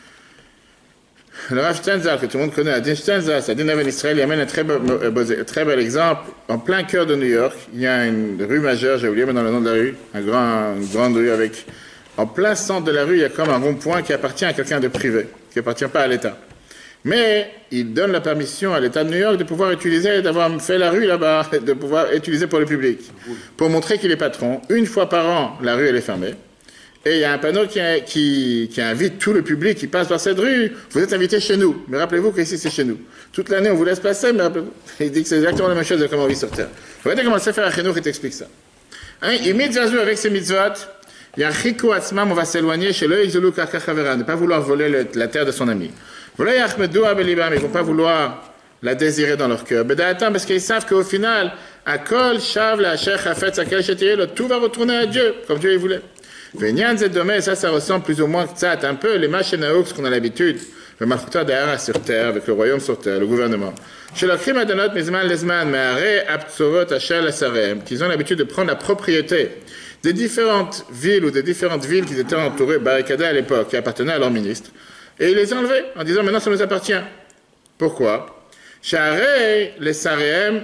Le Rav Stenzal, que tout le monde connaît, Adin Stenzal, c'est Adin Aven Israël, il amène un très, beau, très bel exemple. En plein cœur de New York, il y a une rue majeure, j'ai oublié maintenant le nom de la rue, un grand, une grande rue avec... En plein centre de la rue, il y a comme un rond-point qui appartient à quelqu'un de privé, qui n'appartient pas à l'État. Mais il donne la permission à l'État de New York de pouvoir utiliser, d'avoir fait la rue là-bas, de pouvoir utiliser pour le public, pour montrer qu'il est patron. Une fois par an, la rue elle est fermée. Et il y a un panneau qui, qui, qui invite tout le public qui passe par cette rue. Vous êtes invités chez nous. Mais rappelez-vous qu'ici c'est chez nous. Toute l'année on vous laisse passer, mais rappelez-vous. Il dit que c'est exactement la même chose de comment on vit sur Terre. Regardez comment ça fait à Chenour qui t'explique ça. Hein, il met avec ses mitzvot. Il y a Chikou Atzmam, on va s'éloigner chez le Exolu Karkachavera, ne pas vouloir voler le, la terre de son ami. Voilà, Yachmedou Abelibam, ils ne vont pas vouloir la désirer dans leur cœur. Béda'atam, parce qu'ils savent qu'au final, Akol, Shav, la Sheikh, Hafet, Sakel, Chetiel, tout va retourner à Dieu, comme Dieu il voulait. Venyan Zedomé, ça, ça ressemble plus ou moins que ça, un peu les Machenaouk, ce qu'on a l'habitude, le Malchuta d'Ara sur terre, avec le royaume sur terre, le gouvernement. Chez le crime Adonot, Mizman, Lesman, Meare, Aptsorot, Hachel, Asarem, qu'ils ont l'habitude de prendre la propriété des différentes villes ou des différentes villes qui étaient entourées, barricadées à l'époque, qui appartenaient à leur ministre. Et il les a enlevés en disant maintenant ça nous appartient. Pourquoi? Charé, les Saréem,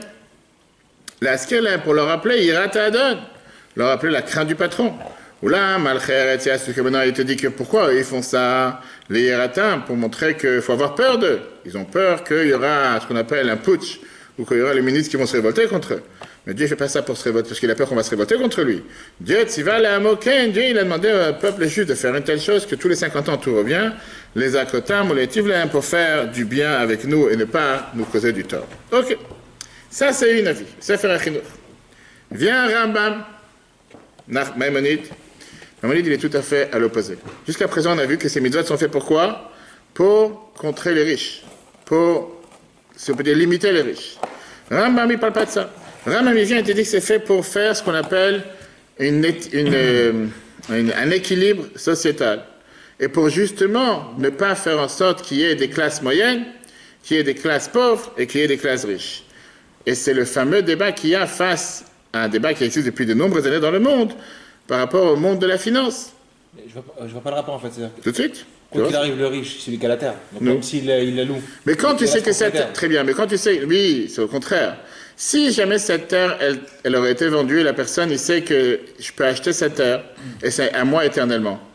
la Skelem, pour leur rappeler, Irata Adon, leur rappeler la crainte du patron. Ou là, Malcher, et que maintenant il te dit que pourquoi ils font ça, les Iratim, pour montrer qu'il faut avoir peur d'eux. Ils ont peur qu'il y aura ce qu'on appelle un putsch, ou qu'il y aura les ministres qui vont se révolter contre eux. Mais Dieu ne fait pas ça pour se révolter, parce qu'il a peur qu'on va se révolter contre lui. Dieu, Tziva, la Moken, Dieu, il a demandé au peuple juif de faire une telle chose que tous les cinquante ans tout revient, les Akotam ou les Tivlaim pour faire du bien avec nous et ne pas nous causer du tort. Ok. Ça, c'est une avis. C'est faire un chinour. Vient Rambam, Maïmonide. Maïmonide, il est tout à fait à l'opposé. Jusqu'à présent, on a vu que ces mitzvot sont faits pour quoi? Pour contrer les riches. Pour, si on peut dire, limiter les riches. Rambam, il ne parle pas de ça. Rambam, il vient et te dit que c'est fait pour faire ce qu'on appelle une, une, euh, une, un équilibre sociétal. Et pour justement ne pas faire en sorte qu'il y ait des classes moyennes, qu'il y ait des classes pauvres et qu'il y ait des classes riches. Et c'est le fameux débat qu'il y a face à un débat qui existe depuis de nombreuses années dans le monde par rapport au monde de la finance. Mais je vois, pas- je vois pas le rapport en fait. C'est-à-dire que Tout de suite. Quoi qu'il arrive, le riche, c'est lui qui a la terre. Donc Non. même s'il la, il la loue. Mais quand tu il sais reste que cette... propriétaire. Très bien, mais quand tu sais... Oui, c'est au contraire. Si jamais cette terre, elle, elle aurait été vendue, et la personne, il sait que je peux acheter cette terre, et c'est à moi éternellement.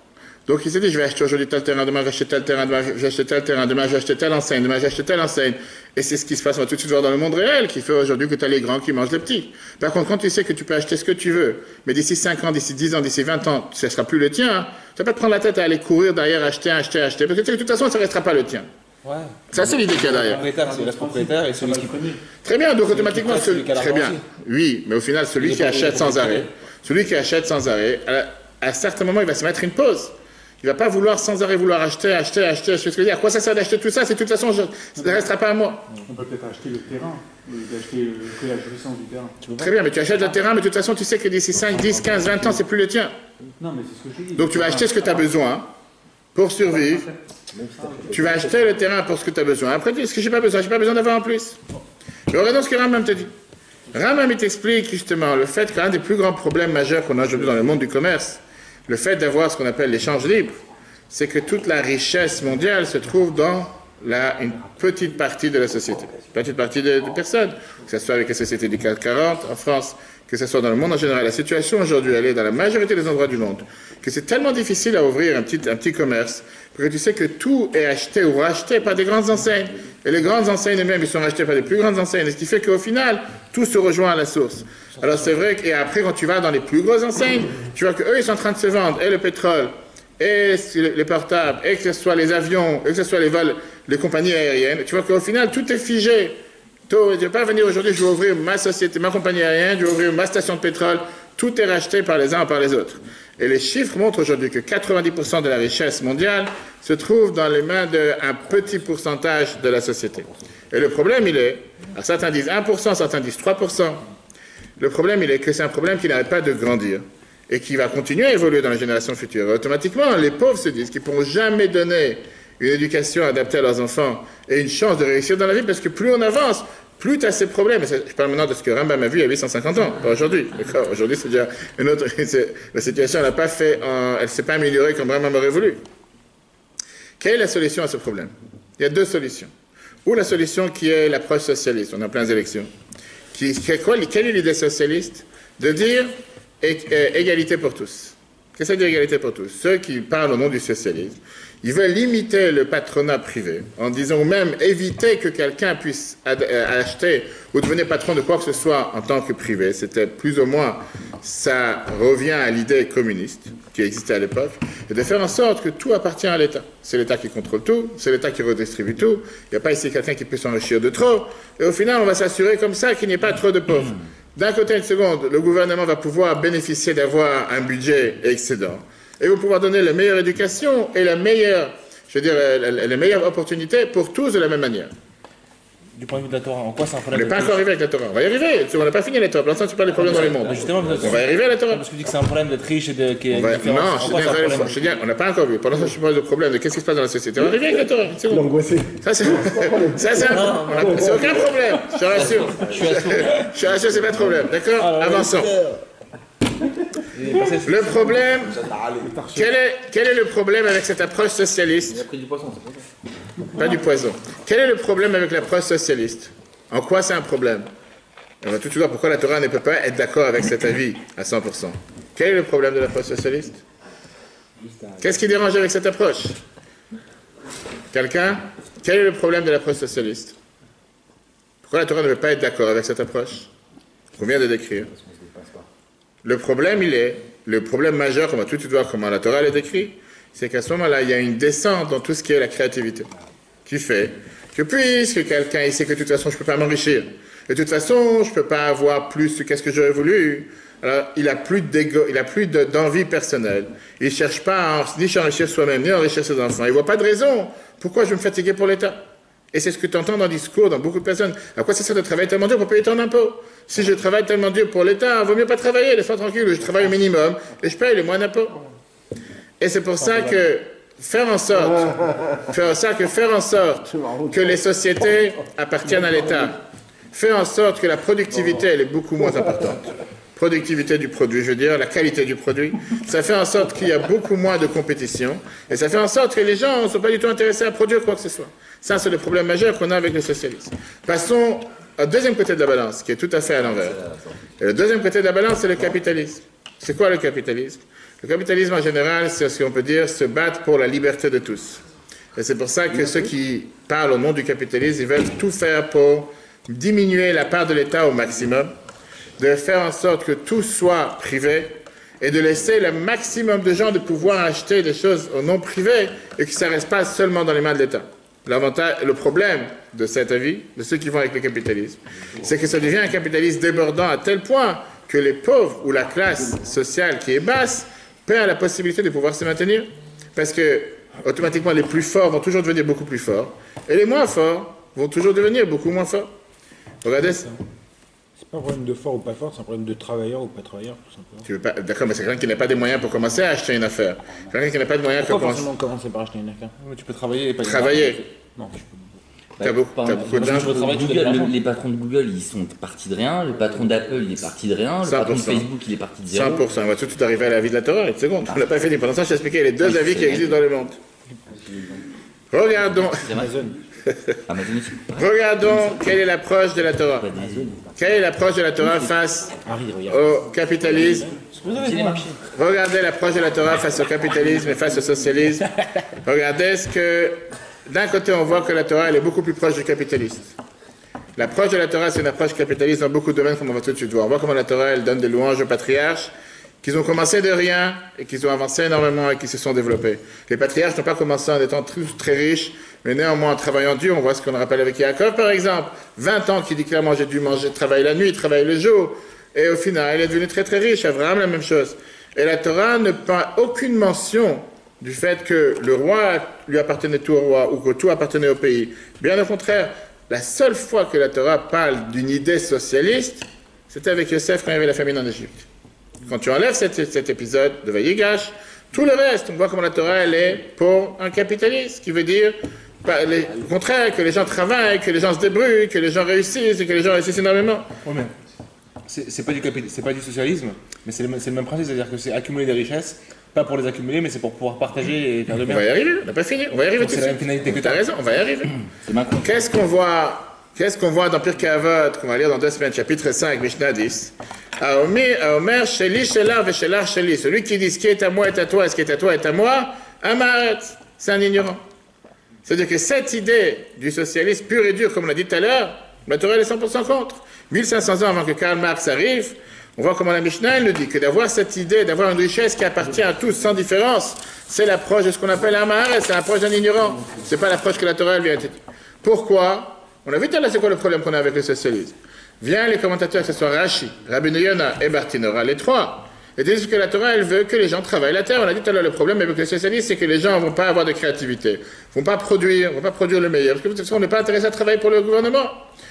Donc il s'est dit, je vais acheter aujourd'hui tel terrain, demain je vais acheter tel terrain, demain je vais acheter tel terrain, demain je vais acheter telle enseigne, demain je vais acheter telle enseigne. Et c'est ce qui se passe, on va tout de suite voir dans le monde réel, qui fait aujourd'hui que tu as les grands qui mangent les petits. Par contre, quand tu sais que tu peux acheter ce que tu veux, mais d'ici cinq ans, d'ici dix ans, d'ici vingt ans, ce ne sera plus le tien, hein, tu ne vas pas te prendre la tête à aller courir derrière, acheter, acheter, acheter, parce que tu sais que de toute façon, ça ne restera pas le tien. Ouais. Ça, c'est l'idée qu'il y a Le derrière. propriétaire, c'est le propriétaire et celui qui Très bien, donc automatiquement, Celui celui, qui a très l'argent bien. aussi. Oui, mais au final, celui Il qui est achète pas- sans arrêt, celui qui achète sans arrêt, à, à certains moments, il va se mettre une pause. Il ne va pas vouloir sans arrêt vouloir acheter, acheter, acheter, acheter. Ce que je veux dire, à quoi ça sert d'acheter tout ça? C'est de toute façon, je, ça ne restera pas à moi. On peut peut-être acheter le terrain, euh, d'acheter le- que la jouissance du terrain. Très bien, mais tu achètes le terrain, mais de toute façon, tu sais que d'ici cinq, dix, quinze, vingt ans, c'est plus le tien. Non, mais c'est ce que je dis. Donc tu vas acheter ce que tu as besoin pour survivre. Tu vas acheter le terrain pour ce que tu as besoin. Après, tu dis, ce que j'ai pas besoin, j'ai pas besoin d'avoir en plus. Je regarde ce que Rambam te dit. Rambam, il t'explique justement le fait qu'un des plus grands problèmes majeurs qu'on a aujourd'hui dans le monde du commerce, le fait d'avoir ce qu'on appelle l'échange libre, c'est que toute la richesse mondiale se trouve dans la, une petite partie de la société, une petite partie de, de personnes, que ce soit avec la société du CAC quarante en France, que ce soit dans le monde en général. La situation aujourd'hui, elle est dans la majorité des endroits du monde, que c'est tellement difficile à ouvrir un petit, un petit commerce, parce que tu sais que tout est acheté ou racheté par des grandes enseignes. Et les grandes enseignes elles-mêmes, ils sont rachetées par des plus grandes enseignes, ce qui fait qu'au final, tout se rejoint à la source. Alors c'est vrai que, et après, quand tu vas dans les plus grosses enseignes, tu vois qu'eux, ils sont en train de se vendre, et le pétrole, et les portables, et que ce soit les avions, et que ce soit les vols, les compagnies aériennes, tu vois qu'au final, tout est figé. Je ne vais pas venir aujourd'hui, je vais ouvrir ma société, ma compagnie aérienne, je vais ouvrir ma station de pétrole, tout est racheté par les uns ou par les autres. Et les chiffres montrent aujourd'hui que quatre-vingt-dix pour cent de la richesse mondiale se trouve dans les mains d'un petit pourcentage de la société. Et le problème, il est, alors certains disent un pour cent, certains disent trois pour cent. Le problème, il est que c'est un problème qui n'arrête pas de grandir et qui va continuer à évoluer dans les générations futures. Automatiquement, les pauvres se disent qu'ils ne pourront jamais donner une éducation adaptée à leurs enfants et une chance de réussir dans la vie, parce que plus on avance, plus tu as ces problèmes. Je parle maintenant de ce que Rambam a vu il y a huit cent cinquante ans, pas aujourd'hui. D'accord, aujourd'hui, c'est déjà une autre. La situation, elle n'a pas fait, en, elle s'est pas améliorée comme Rambam aurait voulu. Quelle est la solution à ce problème? Il y a deux solutions. Ou la solution qui est l'approche socialiste, on a plein d'élections. Qui, qui est quoi, quelle est l'idée socialiste? De dire é, é, égalité pour tous. Qu'est-ce que ça veut dire égalité pour tous? Ceux qui parlent au nom du socialisme, ils veulent limiter le patronat privé en disant, ou même éviter que quelqu'un puisse acheter ou devenir patron de quoi que ce soit en tant que privé. C'était plus ou moins, ça revient à l'idée communiste qui existait à l'époque, et de faire en sorte que tout appartient à l'État. C'est l'État qui contrôle tout, c'est l'État qui redistribue tout, il n'y a pas ici quelqu'un qui peut s'enrichir de trop, et au final, on va s'assurer comme ça qu'il n'y ait pas trop de pauvres. D'un côté, une seconde, le gouvernement va pouvoir bénéficier d'avoir un budget excédent, et va pouvoir donner la meilleure éducation et la meilleure, je veux dire, les meilleures opportunités pour tous de la même manière. Du point de vue de la Torah, en quoi c'est un On problème n'est de pas plus encore arrivé avec la Torah. On va y arriver. On n'a pas fini la Torah. Pour l'instant, tu parles des problèmes dans les mondes. Ah, justement, On va y arriver à la Torah. parce que tu dis que c'est un problème d'être riche et de qui est On va... différent. Non, En je quoi c'est un dis, problème je dis, on n'a pas encore vu. Pour l'instant, je parle de problème de qu'est-ce qui se passe dans la société. On va arriver avec la Torah. C'est bon. L'angoissé. Ça, c'est ça, c'est un... on a- c'est aucun problème. Je te rassure. Je suis à Je te rassure, c'est pas de problème. D'accord? Avançons. Le problème, quel est, quel est le problème avec cette approche socialiste? Il a pris du poisson, c'est pour ça. Pas du poison. Quel est le problème avec l'approche socialiste? En quoi c'est un problème? On va tout de suite voir pourquoi la Torah ne peut pas être d'accord avec cet avis à cent pour cent. Quel est le problème de l'approche socialiste? Qu'est-ce qui dérange avec cette approche? Quelqu'un? Quel est le problème de l'approche socialiste? Pourquoi la Torah ne veut pas être d'accord avec cette approche qu'on vient de décrire? Le problème, il est, le problème majeur, qu'on va tout de suite voir comment la Torah l'a décrit, c'est qu'à ce moment-là, il y a une descente dans tout ce qui est la créativité, qui fait que puisque quelqu'un il sait que de toute façon je ne peux pas m'enrichir, de toute façon je ne peux pas avoir plus que ce que j'aurais voulu, alors il n'a plus d'égo, il n'a plus de, d'envie personnelle, il ne cherche pas à ni s'enrichir soi-même, ni à enrichir ses enfants, il ne voit pas de raison pourquoi je vais me fatiguer pour l'État. Et c'est ce que tu entends dans le discours, dans beaucoup de personnes. À quoi ça sert de travailler tellement dur pour payer ton impôt? Si je travaille tellement dur pour l'État, il vaut mieux pas travailler, laisse-moi tranquille, je travaille au minimum et je paye les moins d'impôts. Et c'est pour ça que faire en sorte, faire en sorte que faire en sorte que les sociétés appartiennent à l'État, faire en sorte que la productivité elle est beaucoup moins importante. Productivité du produit, je veux dire, la qualité du produit, ça fait en sorte qu'il y a beaucoup moins de compétition et ça fait en sorte que les gens ne sont pas du tout intéressés à produire quoi que ce soit. Ça, c'est le problème majeur qu'on a avec les socialistes. Passons au deuxième côté de la balance, qui est tout à fait à l'envers. Et le deuxième côté de la balance, c'est le capitalisme. C'est quoi le capitalisme? Le capitalisme en général, c'est ce qu'on peut dire, se battre pour la liberté de tous. Et c'est pour ça que ceux qui parlent au nom du capitalisme, ils veulent tout faire pour diminuer la part de l'État au maximum, de faire en sorte que tout soit privé et de laisser le maximum de gens de pouvoir acheter des choses au nom privé et que ça ne reste pas seulement dans les mains de l'État. L'avantage, le problème de cet avis, de ceux qui vont avec le capitalisme, c'est que ça devient un capitalisme débordant à tel point que les pauvres ou la classe sociale qui est basse perd la possibilité de pouvoir se maintenir parce que automatiquement les plus forts vont toujours devenir beaucoup plus forts et les moins forts vont toujours devenir beaucoup moins forts. Regardez ça. C'est pas un problème de fort ou pas fort, c'est un problème de travailleur ou pas travailleur, tout simplement. Tu veux pas... D'accord, mais c'est quelqu'un qui n'a pas des moyens pour commencer à acheter une affaire. Quelqu'un qui n'a pas de moyens pour Pourquoi commencer. forcément commencer par acheter une affaire? Ouais, tu peux travailler et pas Travailler. Non, je peux. T'as beaucoup, Par- t'as beaucoup de gens. Google, travailler, tu Google, dois de le- l'argent. les patrons de Google, ils sont partis de rien. Le patron d'Apple, il est parti de rien. Le cent pour patron de cent. Facebook, il est parti de zéro. cent pour cent. On va tout de suite arriver à la vie de la Torah. Une seconde. On n'a pas fini. Pendant ça, je t'ai expliqué les deux Oui, avis c'est qui vrai. existent dans le monde. Regardons, C'est vrai. Amazon. Amazon aussi. regardons quelle est l'approche de la Torah. Pas d'Amazon. Quelle est l'approche de la Torah face Harry, regarde. au capitalisme? C'est les marchés. Regardez l'approche de la Torah face au capitalisme et face au socialisme. Regardez ce que, d'un côté, on voit que la Torah, elle est beaucoup plus proche du capitalisme. L'approche de la Torah, c'est une approche capitaliste dans beaucoup de domaines, comme on va tout de suite voir. On voit comment la Torah, elle donne des louanges aux patriarches, qu'ils ont commencé de rien et qu'ils ont avancé énormément et qui se sont développés. Les patriarches n'ont pas commencé en étant très, très riches, mais néanmoins en travaillant dur. On voit ce qu'on rappelle avec Yaakov, par exemple. vingt ans qu'il dit clairement, j'ai dû manger, travailler la nuit, travailler le jour. Et au final, il est devenu très très riche. Abraham, la même chose. Et la Torah ne prend aucune mention du fait que le roi lui appartenait tout au roi ou que tout appartenait au pays. Bien au contraire, la seule fois que la Torah parle d'une idée socialiste, c'était avec Yosef quand il y avait la famine en Égypte. Quand tu enlèves cet, cet épisode de Vayigash, tout le reste, on voit comment la Torah, elle est pour un capitaliste, qui veut dire, bah, les, au contraire, que les gens travaillent, que les gens se débrouillent, que les gens réussissent et que les gens réussissent énormément. Oui, mais c'est c'est pas, du capi- c'est pas du socialisme, mais c'est le, même- c'est le même principe, c'est-à-dire que c'est accumuler des richesses, pas pour les accumuler, mais c'est pour pouvoir partager et faire de On bien. va y arriver, on n'a pas fini, on va y arriver Donc tout c'est de la suite. même finalité que Tu as t'as. raison, on va y arriver. C'est Macron. Qu'est-ce qu'on voit, qu'est-ce qu'on voit dans Pirkei Avot, qu'on va lire dans deux semaines, chapitre cinq, Mishnah dix? Aomer, Aomer, Sheli, Shelar, Veshelar, Sheli. Celui qui dit ce qui est à moi est à toi, et ce qui est à toi est à moi, Amaret, c'est un ignorant. C'est-à-dire que cette idée du socialisme pur et dur, comme on l'a dit tout à l'heure, la Torah est cent pour cent contre. mille cinq cents ans avant que Karl Marx arrive, on voit comment la Mishnah elle nous dit que d'avoir cette idée, d'avoir une richesse qui appartient à tous sans différence, c'est l'approche de ce qu'on appelle un Maharet, c'est l'approche d'un ignorant. C'est pas l'approche que la Torah elle vient dire. Pourquoi? On a vu tout à l'heure c'est quoi le problème qu'on a avec le socialisme. Viens les commentateurs, que ce soit Rashi, Rabbi Yonah et Bartinora, les trois, et disent que la Torah elle veut que les gens travaillent la terre. On a dit tout à l'heure le problème avec le socialisme, c'est que les gens ne vont pas avoir de créativité, ne vont pas produire, vont pas produire le meilleur, parce que de toute façon on n'est pas intéressé à travailler pour le gouvernement.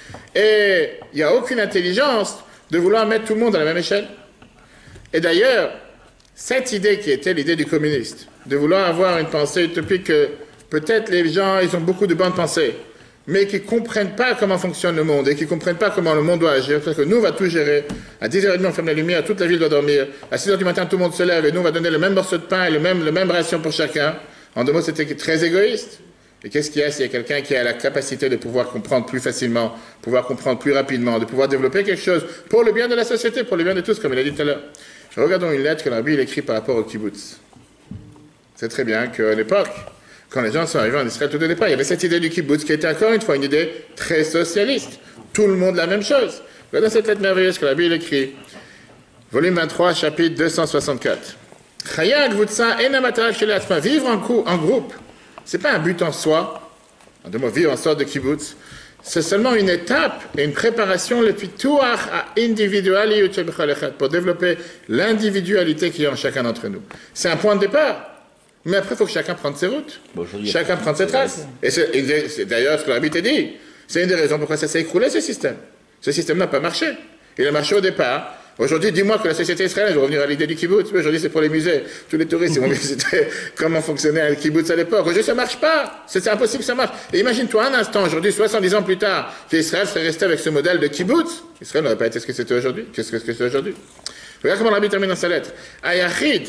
Et il n'y a aucune intelligence de vouloir mettre tout le monde à la même échelle. Et d'ailleurs, cette idée qui était l'idée du communiste, de vouloir avoir une pensée utopique que peut-être les gens, ils ont beaucoup de bonnes pensées, mais qui ne comprennent pas comment fonctionne le monde et qui ne comprennent pas comment le monde doit agir. Parce que nous, on va tout gérer. À dix heures trente, on ferme la lumière, toute la ville doit dormir. À six heures du matin, tout le monde se lève et nous, on va donner le même morceau de pain et le même, le même ration pour chacun. En deux mots, c'était très égoïste. Et qu'est-ce qu'il y a s'il y a quelqu'un qui a la capacité de pouvoir comprendre plus facilement, pouvoir comprendre plus rapidement, de pouvoir développer quelque chose pour le bien de la société, pour le bien de tous, comme il a dit tout à l'heure. Regardons une lettre que le Rabbi il écrit par rapport au kibbutz. C'est très bien qu'à l'époque, quand les gens sont arrivés en Israël tout au départ, il y avait cette idée du kibbutz qui était encore une fois une idée très socialiste. Tout le monde la même chose. Regardez cette lettre merveilleuse que le Rabbi il écrit. Volume vingt-trois, chapitre deux cent soixante-quatre. Chaya gvutsa ena matara shel atzma. Vivre en, cou- en groupe, c'est pas un but en soi. En deux mots, vivre en sorte de kibbutz. C'est seulement une étape et une préparation le pituach à individualiyut shel bechol echad, pour développer l'individualité qu'il y a en chacun d'entre nous. C'est un point de départ. Mais après, il faut que chacun prenne ses routes. Bon, aujourd'hui, Chacun il y a- prenne ses traces. Et c'est et c'est d'ailleurs ce que l'arbitre a dit. C'est une des raisons pourquoi ça s'est écroulé, ce système. Ce système n'a pas marché. Il a marché au départ. Aujourd'hui, dis-moi que la société israélienne, je vais revenir à l'idée du kibbutz. Aujourd'hui, c'est pour les musées. Tous les touristes, ils vont visiter comment fonctionnait le kibbutz à l'époque. Aujourd'hui, ça ne marche pas. C'est c'est impossible que ça marche. Et imagine-toi un instant, aujourd'hui, soixante-dix ans plus tard, qu'Israël serait resté avec ce modèle de kibbutz. Israël n'aurait pas été ce que c'était aujourd'hui. Qu'est-ce que c'est aujourd'hui? Regarde comment l'arbitre termine dans sa lettre. Ayachid,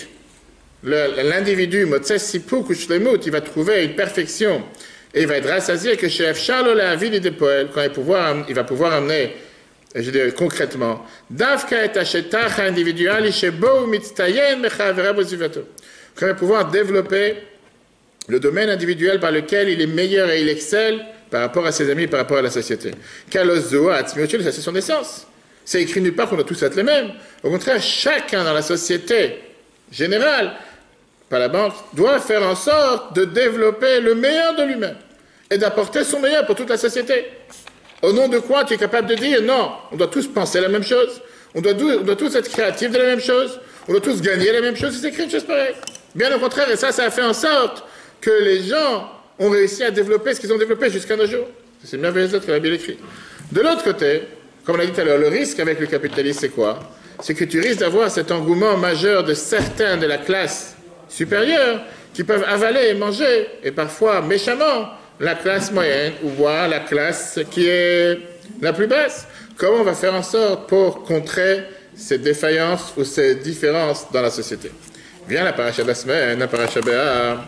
le- l'individu, Motzes Sipuk ou Shlemut, il va trouver une perfection et il va être rassasié que chez Efshalo la vie des poèles, quand il, pouvoir, il va pouvoir amener Et je dirais concrètement, Davka et Achetach individual, Ishebo Mitztayen Mechavera Bozivato. Qu'on va pouvoir développer le domaine individuel par lequel il est meilleur et il excelle par rapport à ses amis, par rapport à la société. Kalozoa, Atzmiotul, ça c'est son essence. C'est écrit nulle part qu'on doit tous être les mêmes. Au contraire, chacun dans la société générale, pas la banque, doit faire en sorte de développer le meilleur de lui-même et d'apporter son meilleur pour toute la société. Au nom de quoi tu es capable de dire non, on doit tous penser la même chose, on doit, on doit tous être créatifs de la même chose, on doit tous gagner la même chose, c'est écrit une chose pareille. Bien au contraire, et ça, ça a fait en sorte que les gens ont réussi à développer ce qu'ils ont développé jusqu'à nos jours. C'est merveilleux que la Bible écrit. De l'autre côté, comme on l'a dit tout à l'heure, le risque avec le capitalisme, c'est quoi? C'est que tu risques d'avoir cet engouement majeur de certains de la classe supérieure qui peuvent avaler et manger, et parfois méchamment, la classe moyenne ou voire la classe qui est la plus basse. Comment on va faire en sorte pour contrer ces défaillances ou ces différences dans la société? Viens la paracha de la semaine, la paracha Béa.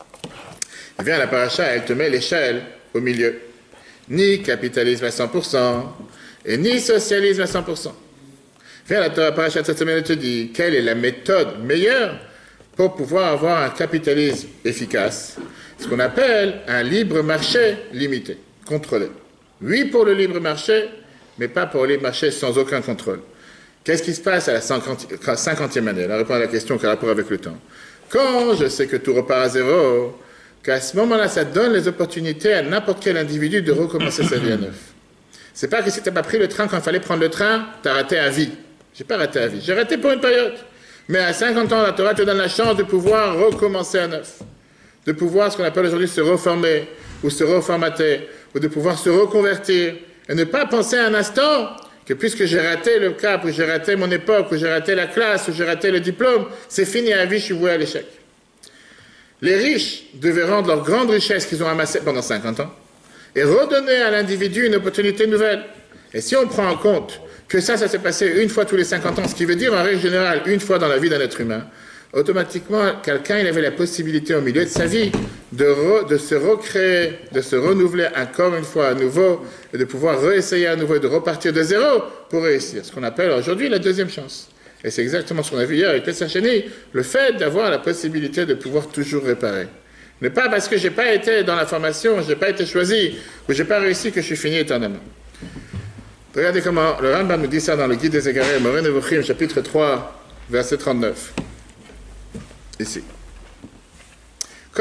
Viens la paracha, elle te met l'échelle au milieu. Ni capitalisme à cent pour cent, et ni socialisme à cent pour cent. Viens la paracha de cette semaine, elle te dit quelle est la méthode meilleure pour pouvoir avoir un capitalisme efficace, ce qu'on appelle un libre marché limité, contrôlé. Oui pour le libre marché, mais pas pour le libre marché sans aucun contrôle. Qu'est-ce qui se passe à la cinquantième année? La réponse à la question qui a rapport avec le temps. Quand je sais que tout repart à zéro, qu'à ce moment-là, ça donne les opportunités à n'importe quel individu de recommencer sa vie à neuf. C'est pas que si tu n'as pas pris le train quand il fallait prendre le train, tu as raté à vie. J'ai pas raté à vie, j'ai raté pour une période. Mais à cinquante ans, la Torah te donne la chance de pouvoir recommencer à neuf. De pouvoir, ce qu'on appelle aujourd'hui, se reformer, ou se reformater, ou de pouvoir se reconvertir, et ne pas penser un instant que puisque j'ai raté le cap, ou j'ai raté mon époque, ou j'ai raté la classe, ou j'ai raté le diplôme, c'est fini à vie, je suis voué à l'échec. Les riches devaient rendre leur grande richesse qu'ils ont amassée pendant cinquante ans, et redonner à l'individu une opportunité nouvelle. Et si on prend en compte que ça, ça s'est passé une fois tous les cinquante ans, ce qui veut dire en règle générale une fois dans la vie d'un être humain, automatiquement, quelqu'un, il avait la possibilité au milieu de sa vie de, re, de se recréer, de se renouveler encore une fois à nouveau, et de pouvoir réessayer à nouveau et de repartir de zéro pour réussir. Ce qu'on appelle aujourd'hui la deuxième chance. Et c'est exactement ce qu'on a vu hier avec Pesach Sheni, le fait d'avoir la possibilité de pouvoir toujours réparer. Ce n'est pas parce que je n'ai pas été dans la formation, je n'ai pas été choisi, ou je n'ai pas réussi que je suis fini éternellement. Regardez comment le Rambam nous dit ça dans le Guide des Égarés, Moreh Nevuchim, chapitre trois, verset trente-neuf. Ici. Tous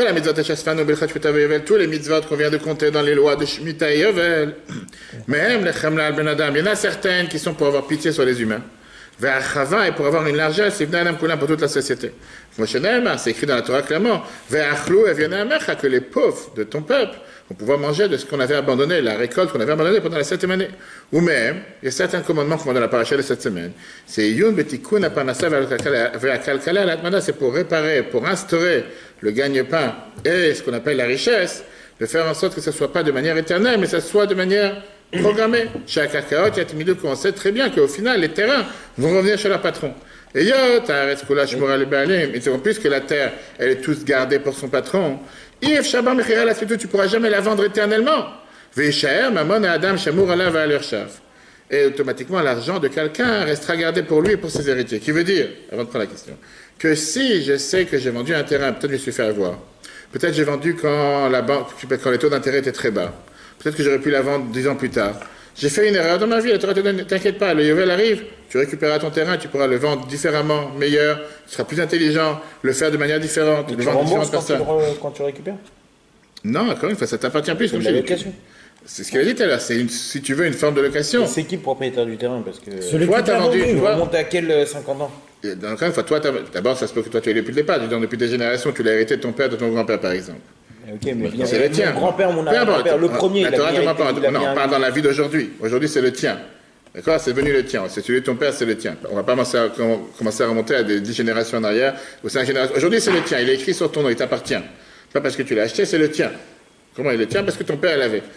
les mitzvot qu'on vient de compter dans les lois de Shemitah et Yovel, même les Chemla al-Ben-Adam, il y en a certaines qui sont pour avoir pitié sur les humains. Et pour avoir une largesse, c'est pour toute la société. C'est écrit dans la Torah clairement, que les pauvres de ton peuple vont pouvoir manger de ce qu'on avait abandonné, la récolte qu'on avait abandonnée pendant la septième année. Ou même, il y a certains commandements qu'on va dans la paracha de cette semaine. C'est c'est pour réparer, pour instaurer le gagne-pain et ce qu'on appelle la richesse, de faire en sorte que ce ne soit pas de manière éternelle, mais que ce soit de manière programmée. Chez Akakaot, il y a Timidou qu'on sait très bien qu'au final, les terrains vont revenir chez leur patron. Et yo, puisque la terre, elle est tous gardée pour son patron, tu ne pourras jamais la vendre éternellement. Et automatiquement, l'argent de quelqu'un restera gardé pour lui et pour ses héritiers. Qui veut dire, avant de prendre la question, que si je sais que j'ai vendu un terrain, peut-être que je me suis fait avoir, peut-être j'ai vendu quand, la banque, quand les taux d'intérêt étaient très bas, peut-être que j'aurais pu la vendre dix ans plus tard. J'ai fait une erreur dans ma vie, la Torah te donne, t'inquiète pas, le Yovel arrive, tu récupéreras ton terrain, tu pourras le vendre différemment, meilleur, tu seras plus intelligent, le faire de manière différente, le vendre à différentes personnes. Tu quand tu récupères? Non, encore une fois, ça t'appartient plus. C'est de la location. C'est ce qu'il a dit tout à l'heure, c'est une, si tu veux une forme de location. C'est qui le propriétaire du terrain? Parce que Celui toi, qui tu as t'a vendu, vendu, tu vois. remonte à quel cinquante ans? Et encore une fois, toi, d'abord, ça se peut que toi, tu l'aies depuis le départ, donc depuis des générations, tu l'as hérité de ton père, de ton grand-père, par exemple. Ok, mais bien, C'est le tien. Mon grand-père, mon arrière-grand-père, le premier, la il a Torah bien te été- pas- il a Non, bien on parle dans la vie d'aujourd'hui. Aujourd'hui, c'est le tien. D'accord? C'est devenu le tien. C'est celui de ton père, c'est le tien. On va pas commencer à, commencer à remonter à des dix générations en arrière ou cinq générations. Aujourd'hui, c'est le tien. Il est écrit sur ton nom, il t'appartient. Pas parce que tu l'as acheté, c'est le tien. Comment il est le tien? Parce que ton père l'avait.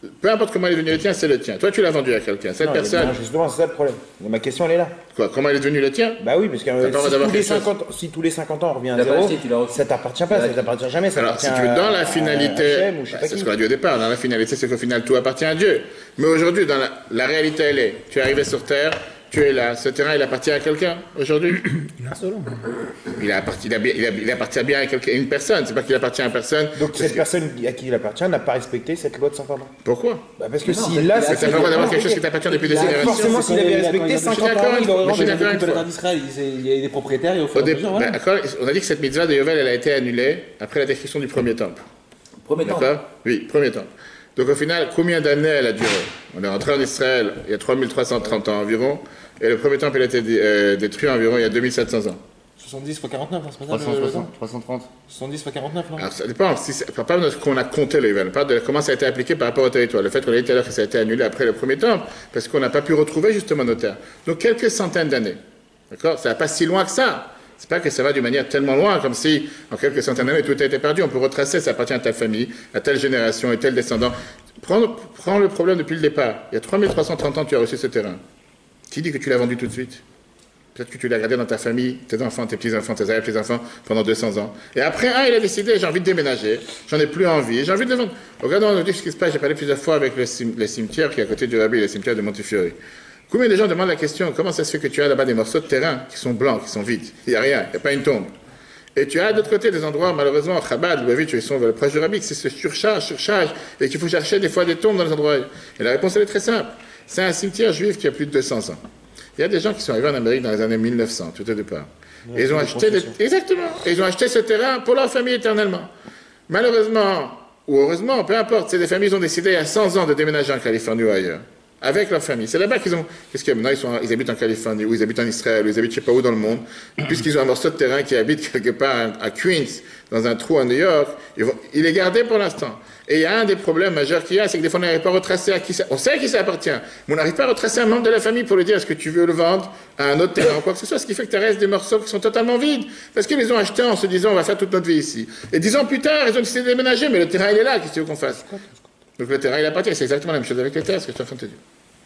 peu importe comment il est devenu le tien, c'est le tien. Toi, tu l'as vendu à quelqu'un. Cette Non, personne, non, justement, c'est ça le problème. Ma question, elle est là. quoi, comment il est devenu le tien? Bah oui, parce que T'as euh, pas le droit si, d'avoir tous les quelque chose. cinquante, si tous les cinquante ans on revient à Tu l'as pas zéro, acheté, tu l'as reçu. ça t'appartient pas, ça t'appartient jamais. Ça Alors, si appartient tu veux, dans à- la à finalité, H M ou je sais bah, pas c'est qui. ce qu'on a dit au départ, dans la finalité, c'est qu'au final, tout appartient à Dieu. Mais aujourd'hui, dans la, la réalité, elle est, tu es arrivé sur Terre, tu es là, ce terrain, il appartient à quelqu'un, aujourd'hui? Il a solo. Il, appartient, il, a, il, a, il appartient bien à, quelqu'un, à une personne, c'est pas qu'il appartient à personne. Donc parce cette que- personne à qui il appartient n'a pas respecté cette loi de cinquante ans. Pourquoi? Bah parce que Non, si parce là, qu'il a C'est fait simplement des- d'avoir quelque chose qui t'appartient depuis des Il a- générations. forcément s'il avait respecté suis cinquante d'accord ans, avec il aurait toi, je suis rendu d'accord avec Le toi. terrain d'Israël, il y a des propriétaires et au Au fur et à début, mesure, voilà. ben, d'accord, on a dit que cette mitzvah de Yovel, elle a été annulée après la destruction du premier temple. Premier temps. D'accord? Oui, premier temple. Donc au final, combien d'années elle a duré? On est rentré en Israël il y a trois mille trois cent trente ans environ, et le premier temple il a été dé- euh, détruit environ il y a deux mille sept cents ans. soixante-dix fois quarante-neuf, hein, c'est pas ça trois cent le- le soixante, temps trois cent trente. soixante-dix fois quarante-neuf, non? Alors ça dépend, si c'est- pas de ce qu'on a compté le Yovel, pas de comment ça a été appliqué par rapport au territoire. Le fait qu'on a dit tout à l'heure que ça a été annulé après le premier temple, parce qu'on n'a pas pu retrouver justement nos terres. Donc quelques centaines d'années. D'accord? Ça va pas si loin que ça. C'est pas que ça va d'une manière tellement loin, comme si en quelques centaines d'années tout a été perdu. On peut retracer, ça appartient à ta famille, à telle génération et tel descendant. Prends, prends le problème depuis le départ. Il y a trois mille trois cent trente ans, tu as reçu ce terrain. Qui dit que tu l'as vendu tout de suite? Peut-être que tu l'as gardé dans ta famille, tes enfants, tes petits-enfants, tes arrière-petits-enfants pendant deux cents ans. Et après, un, il a décidé, j'ai envie de déménager, j'en ai plus envie, j'ai envie de le vendre. Regardons, on nous dit ce qui se passe, j'ai parlé plusieurs fois avec le, cim- le cimetière qui est à côté du Rabbi, le cimetière de Montefiore. Combien de gens demandent la question, comment ça se fait que tu as là-bas des morceaux de terrain qui sont blancs, qui sont vides? Il n'y a rien, il n'y a pas une tombe. Et tu as de l'autre côté des endroits, malheureusement, Chabad, Lubavitch, ils sont proches du Rabbi, c'est ce surcharge, surcharge, et qu'il faut chercher des fois des tombes dans les endroits. Et la réponse, elle est très simple. C'est un cimetière juif qui a plus de deux cents ans. Il y a des gens qui sont arrivés en Amérique dans les années mille neuf cents, tout au départ. Et ils ont acheté des... Exactement. Et ils ont acheté ce terrain pour leur famille éternellement. Malheureusement, ou heureusement, peu importe, c'est des familles qui ont décidé il y a cent ans de déménager en Californie ou ailleurs. Avec leur famille. C'est là-bas qu'ils ont... Qu'est-ce qu'il y a maintenant? Ils, sont... ils habitent en Californie, ou ils habitent en Israël, ou ils habitent je ne sais pas où dans le monde. Puisqu'ils ont un morceau de terrain qui habite quelque part à Queens, dans un trou à New York, ils vont... il est gardé pour l'instant. Et il y a un des problèmes majeurs qu'il y a, c'est que des fois on n'arrive pas à retracer à qui ça... On sait à qui ça appartient, mais on n'arrive pas à retracer un membre de la famille pour lui dire est-ce que tu veux le vendre à un autre terrain ou quoi que ce soit, ce qui fait que tu restes des morceaux qui sont totalement vides. Parce qu'ils les ont achetés en se disant on va faire toute notre vie ici. Et dix ans plus tard, ils ont décidé de déménager, mais le terrain il est là, qu'est-ce que tu veux qu'on fasse? Donc le terrain il appartient, c'est exactement la même chose avec les terres, ce que je suis en train de te dire.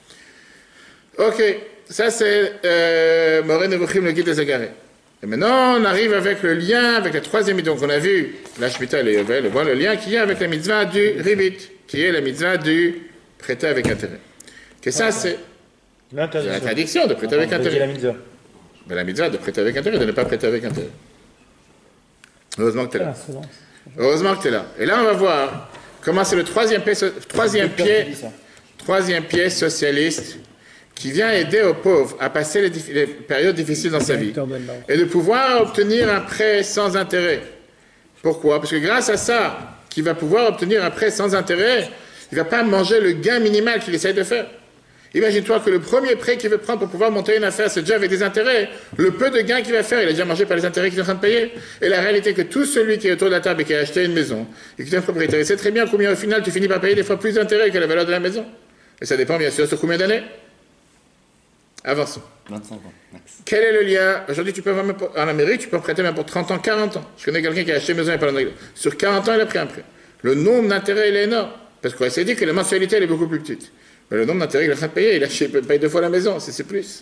Ok, ça c'est euh, Moré Nevuchim, le guide des Agarés. Et maintenant, on arrive avec le lien, avec la troisième mitzvah. Donc, on a vu la Shemitah et le Yovel, le lien qu'il y a avec la mitzvah du Ribit, qui est la mitzvah du prêter avec intérêt. Que ça, c'est L'interdiction. l'interdiction de prêter avec On a dit intérêt. la mitzvah. Ben, la mitzvah de prêter avec intérêt, de ne pas prêter avec intérêt. Heureusement que tu es là. Heureusement que tu es là. Et là, on va voir comment c'est le troisième pied, troisième Docteur pied, qui dit ça. troisième pied socialiste qui vient aider aux pauvres à passer les, dif- les périodes difficiles dans sa vie et de pouvoir obtenir un prêt sans intérêt. Pourquoi? Parce que grâce à ça, qu'il va pouvoir obtenir un prêt sans intérêt, il ne va pas manger le gain minimal qu'il essaye de faire. Imagine-toi que le premier prêt qu'il veut prendre pour pouvoir monter une affaire, c'est déjà avec des intérêts. Le peu de gains qu'il va faire, il a déjà mangé par les intérêts qu'il est en train de payer. Et la réalité est que tout celui qui est autour de la table et qui a acheté une maison et qui est un propriétaire, il sait très bien combien au final tu finis par payer des fois plus d'intérêts que la valeur de la maison. Et ça dépend bien sûr sur combien d'années. Avançons. vingt-cinq ans, max. Quel est le lien? Aujourd'hui, tu peux avoir même pour- en Amérique, tu peux prêter même pour trente ans, quarante ans. Je connais quelqu'un qui a acheté une maison il n'y a pas longtemps. Sur quarante ans, il a pris un prêt. Le nombre d'intérêts, il est énorme. Parce qu'on s'est dit que la mensualité, elle est beaucoup plus petite. Mais le nombre d'intérêts qu'il est en train de payer, il a acheté- il paye deux fois la maison, c'est c'est plus.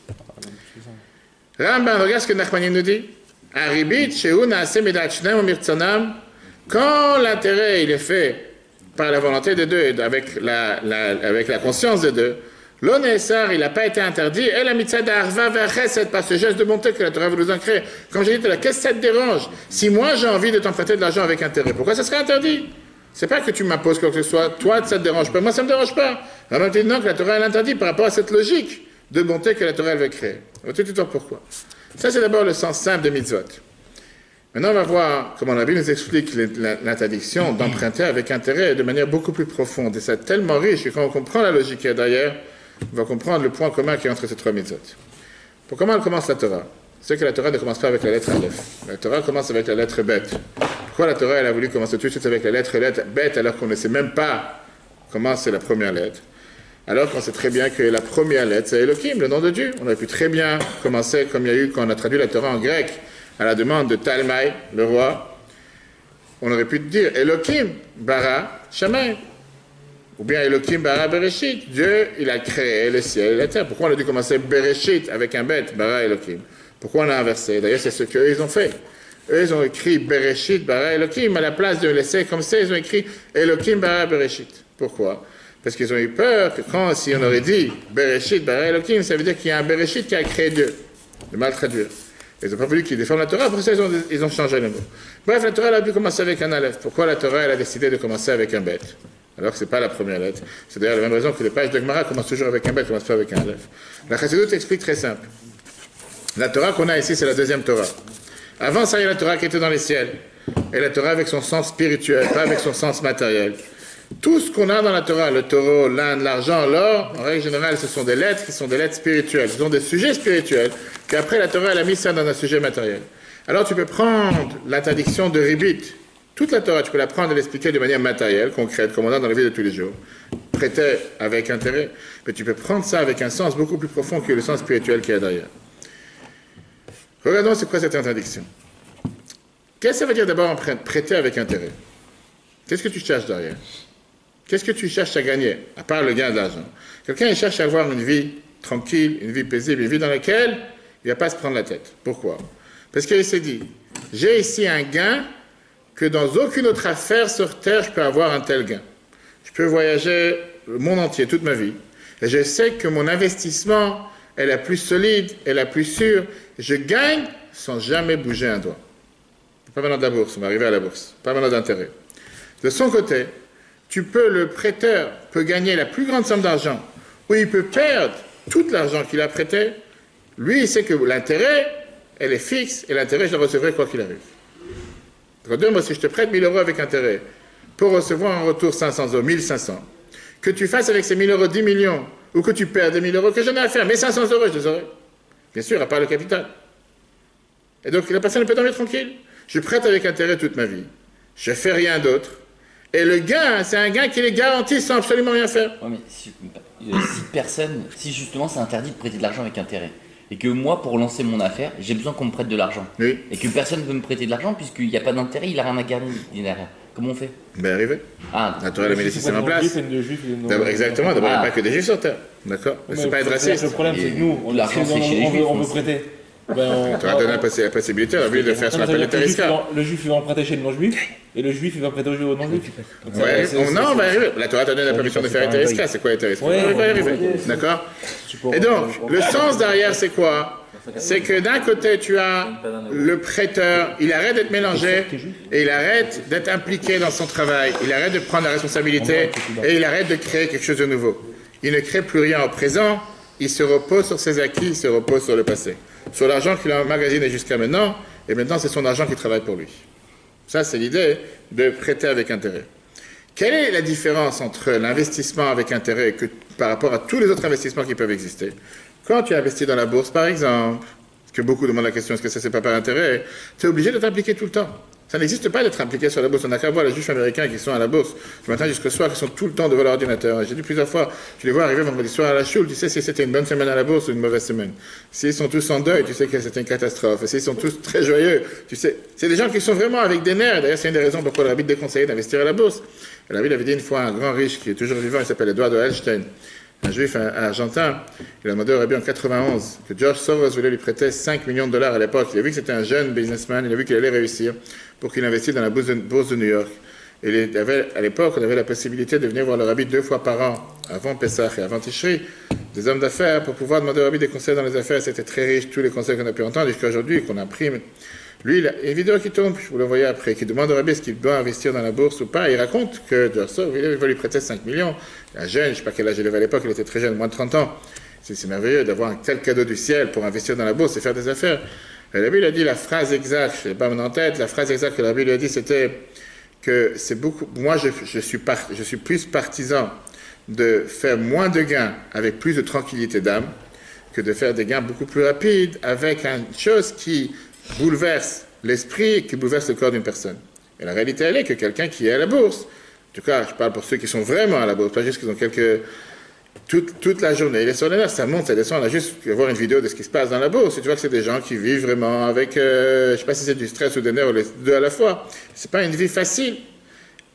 Rambam, regarde ce que Nachmanim nous dit. Aribit, shehu naaseh midat shneim umirtzonam. Quand l'intérêt, il est fait par la volonté des deux, et avec la, la, avec la conscience des deux, l'onesar, il n'a pas été interdit, et la mitzvah d'arva vers par ce geste de bonté que la Torah veut nous en créer. Comme j'ai dit tout à l'heure, qu'est-ce que ça te dérange? Si moi j'ai envie de t'emprunter de l'argent avec intérêt, pourquoi ça serait interdit? C'est pas que tu m'imposes quoi que ce soit, toi ça te dérange pas, moi ça me dérange pas. En même temps, que la Torah elle interdit par rapport à cette logique de bonté que la Torah elle veut créer. On va tout de suite voir pourquoi. Ça c'est d'abord le sens simple des mitzvot. Maintenant, on va voir comment la Bible nous explique l'interdiction d'emprunter avec intérêt de manière beaucoup plus profonde. Et c'est tellement riche que quand on comprend la logique qu'il y a derrière, on va comprendre le point commun qui est entre ces trois mitzvot. Pour comment elle commence la Torah? C'est que la Torah ne commence pas avec la lettre Aleph. La Torah commence avec la lettre Bet. Pourquoi la Torah elle a voulu commencer tout de suite avec la lettre lettre Bet alors qu'on ne sait même pas comment c'est la première lettre? Alors qu'on sait très bien que la première lettre c'est Elohim, le nom de Dieu. On aurait pu très bien commencer comme il y a eu quand on a traduit la Torah en grec à la demande de Talmai, le roi. On aurait pu dire Elohim, Bara, Shammai. Ou bien Elohim bara Bereshit, Dieu, il a créé le ciel et la terre. Pourquoi on a dû commencer Bereshit avec un bête, bara Elohim? Pourquoi on a inversé? D'ailleurs, c'est ce qu'eux, ils ont fait. Eux, ils ont écrit Bereshit bara Elohim, à la place de laisser comme ça, ils ont écrit Elohim bara Bereshit. Pourquoi? Parce qu'ils ont eu peur que quand, si on aurait dit Bereshit bara Elohim, ça veut dire qu'il y a un Bereshit qui a créé Dieu. De mal traduire. Ils n'ont pas voulu qu'ils défendent la Torah, pour ça ils ont, ils ont changé le mot. Bref, la Torah elle a dû commencer avec un aleph. Pourquoi la Torah elle a décidé de commencer avec un bet? Alors que ce n'est pas la première lettre. C'est d'ailleurs la même raison que les pages de Gemara commencent toujours avec un bet, ne commencent pas avec un aleph. La Chassidut explique très simple. La Torah qu'on a ici, c'est la deuxième Torah. Avant ça, il y a la Torah qui était dans les ciels. Et la Torah avec son sens spirituel, pas avec son sens matériel. Tout ce qu'on a dans la Torah, le taureau, l'Inde, l'argent, l'or, en règle générale, ce sont des lettres qui sont des lettres spirituelles. Ce sont des sujets spirituels qu'après la Torah, elle a mis ça dans un sujet matériel. Alors tu peux prendre l'interdiction de ribit. Toute la Torah, tu peux la prendre et l'expliquer de manière matérielle, concrète, comme on a dans la vie de tous les jours. Prêter avec intérêt. Mais tu peux prendre ça avec un sens beaucoup plus profond que le sens spirituel qu'il y a derrière. Regardons c'est quoi cette interdiction. Qu'est-ce que ça veut dire d'abord prêter avec intérêt? Qu'est-ce que tu cherches derrière? Qu'est-ce que tu cherches à gagner, à part le gain d'argent? Quelqu'un il cherche à avoir une vie tranquille, une vie paisible, une vie dans laquelle il ne va pas se prendre la tête. Pourquoi? Parce qu'il s'est dit, j'ai ici un gain que dans aucune autre affaire sur Terre, je peux avoir un tel gain. Je peux voyager le monde entier, toute ma vie. Et je sais que mon investissement est la plus solide, est la plus sûre. Je gagne sans jamais bouger un doigt. Pas maintenant de la bourse, on va arriver à la bourse. Pas maintenant d'intérêt. De son côté, tu peux, le prêteur peut gagner la plus grande somme d'argent, ou il peut perdre tout l'argent qu'il a prêté. Lui, il sait que l'intérêt, elle est fixe, et l'intérêt, je le recevrai quoi qu'il arrive. Regarde, moi, si je te prête mille euros avec intérêt, pour recevoir en retour cinq cents euros, mille cinq cents, que tu fasses avec ces mille euros dix millions, ou que tu perds des mille euros, que j'en ai à faire, mais cinq cents euros, je les aurai. Bien sûr, à part le capital. Et donc, la personne peut dormir tranquille. Je prête avec intérêt toute ma vie. Je ne fais rien d'autre. Et le gain, c'est un gain qui est garanti sans absolument rien faire. Ouais, mais si, euh, si personne, si justement c'est interdit de prêter de l'argent avec intérêt, et que moi, pour lancer mon affaire, j'ai besoin qu'on me prête de l'argent, oui. Et que personne ne veut me prêter de l'argent puisqu'il n'y a pas d'intérêt, il n'a rien à gagner derrière. Comment on fait? Ben arrivé. Ah, la Torah a mis les systèmes en place. Exactement, d'abord, il n'y a pas que des juifs sur Terre. D'accord? Mais c'est pas être raciste. Le problème, c'est que nous, on, l'argent, si on, c'est chez les on, veut, juifs, on veut aussi. prêter. Ben on, tu vas donner la possibilité, on a de faire ce qu'on appelle le térisca. Le juif, il va en prêter chez le non-juif, et le juif, il va prêter au non-juif. Ouais, on, non, on va arriver. La Torah t'a donné la permission de faire un térisca. C'est quoi les térisca? On va y arriver. D'accord? Et donc, le sens derrière, c'est quoi? C'est que d'un côté, tu as le prêteur, il arrête d'être mélangé et il arrête d'être impliqué dans son travail. Il arrête de prendre la responsabilité et il arrête de créer quelque chose de nouveau. Il ne crée plus rien au présent, il se repose sur ses acquis, il se repose sur le passé. Sur l'argent qu'il a emmagasiné jusqu'à maintenant, et maintenant c'est son argent qui travaille pour lui. Ça, c'est l'idée de prêter avec intérêt. Quelle est la différence entre l'investissement avec intérêt que, par rapport à tous les autres investissements qui peuvent exister? Quand tu investis dans la bourse, par exemple, parce que beaucoup demandent la question, est-ce que ça c'est pas par intérêt? Tu es obligé de t'impliquer tout le temps. Ça n'existe pas d'être impliqué sur la bourse. On n'a qu'à voir les juifs américains qui sont à la bourse, du matin jusqu'au soir, qui sont tout le temps devant l'ordinateur. J'ai dit plusieurs fois, tu les vois arriver vendredi soir à la choule, tu sais si c'était une bonne semaine à la bourse ou une mauvaise semaine. S'ils sont tous en deuil, tu sais que c'était une catastrophe. Et s'ils sont tous très joyeux, tu sais, c'est des gens qui sont vraiment avec des nerfs. D'ailleurs, c'est une des raisons pourquoi le rabbi déconseillait d'investir à la bourse. Le rabbi avait dit une fois à un grand riche qui est toujours vivant, il s'appelle Eduardo Einstein, un juif argentin, il a demandé au rabbi en quatre-vingt-onze que George Soros voulait lui prêter cinq millions de dollars à l'époque. Il a vu que c'était un jeune businessman, il a vu qu'il allait réussir pour qu'il investisse dans la bourse de, bourse de New York. Et il avait, à l'époque, on avait la possibilité de venir voir le rabbi deux fois par an, avant Pessah et avant Tishri, des hommes d'affaires, pour pouvoir demander au rabbi des conseils dans les affaires. C'était très riche, tous les conseils qu'on a pu entendre jusqu'à aujourd'hui, qu'on a pris. Lui, il a une vidéo qui tombe, je vous l'envoyer après, qui demande au rabbi est-ce qu'il doit investir dans la bourse ou pas. Il raconte que George Soros, il va lui prêter cinq millions. Un jeune, je ne sais pas quel âge il avait à l'époque, il était très jeune, moins de trente ans. C'est merveilleux d'avoir un tel cadeau du ciel pour investir dans la bourse et faire des affaires. Et le rabbi lui a dit la phrase exacte, je ne l'ai pas en tête, la phrase exacte que le rabbi lui a dit, c'était que c'est beaucoup. Moi, je, je, suis par, je suis plus partisan de faire moins de gains avec plus de tranquillité d'âme que de faire des gains beaucoup plus rapides avec une chose qui bouleverse l'esprit et qui bouleverse le corps d'une personne. Et la réalité, elle est que quelqu'un qui est à la bourse, en tout cas, je parle pour ceux qui sont vraiment à la bourse, pas juste qu'ils ont quelques... Toute, toute la journée, il est sur les nerfs, ça monte, ça descend, on a juste pu voir une vidéo de ce qui se passe dans la bourse, et tu vois que c'est des gens qui vivent vraiment avec, euh, je ne sais pas si c'est du stress ou des nerfs, ou les deux à la fois. C'est pas une vie facile.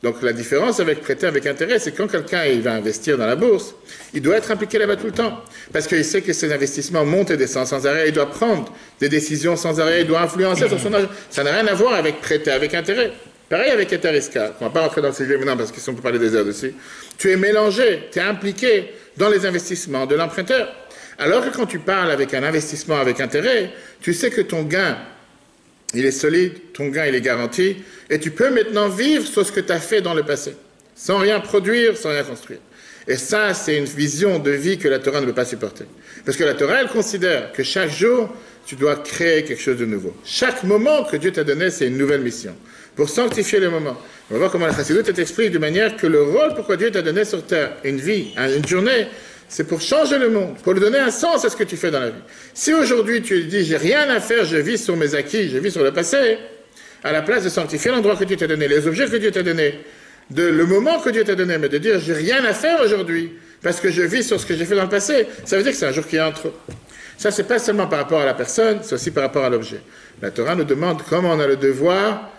Donc la différence avec prêter avec intérêt, c'est que quand quelqu'un il va investir dans la bourse, il doit être impliqué là-bas tout le temps. Parce qu'il sait que ses investissements montent et descendent sans arrêt, il doit prendre des décisions sans arrêt, il doit influencer sur son argent. Ça n'a rien à voir avec prêter avec intérêt. Pareil avec Etherisca, on ne va pas rentrer dans le sujet maintenant parce qu'on peut parler des heures dessus. Tu es mélangé, tu es impliqué dans les investissements de l'emprunteur. Alors que quand tu parles avec un investissement avec intérêt, tu sais que ton gain, il est solide, ton gain, il est garanti, et tu peux maintenant vivre sur ce que tu as fait dans le passé, sans rien produire, sans rien construire. Et ça, c'est une vision de vie que la Torah ne peut pas supporter. Parce que la Torah, elle considère que chaque jour, tu dois créer quelque chose de nouveau. Chaque moment que Dieu t'a donné, c'est une nouvelle mission. Pour sanctifier le moment. On va voir comment la Chassidut t'explique de manière que le rôle pourquoi Dieu t'a donné sur terre, une vie, une journée, c'est pour changer le monde, pour lui donner un sens à ce que tu fais dans la vie. Si aujourd'hui tu dis, j'ai rien à faire, je vis sur mes acquis, je vis sur le passé, à la place de sanctifier l'endroit que Dieu t'a donné, les objets que Dieu t'a donné, de le moment que Dieu t'a donné, mais de dire, j'ai rien à faire aujourd'hui, parce que je vis sur ce que j'ai fait dans le passé, ça veut dire que c'est un jour qui est entre. Ça, c'est pas seulement par rapport à la personne, c'est aussi par rapport à l'objet. La Torah nous demande comment on a le devoir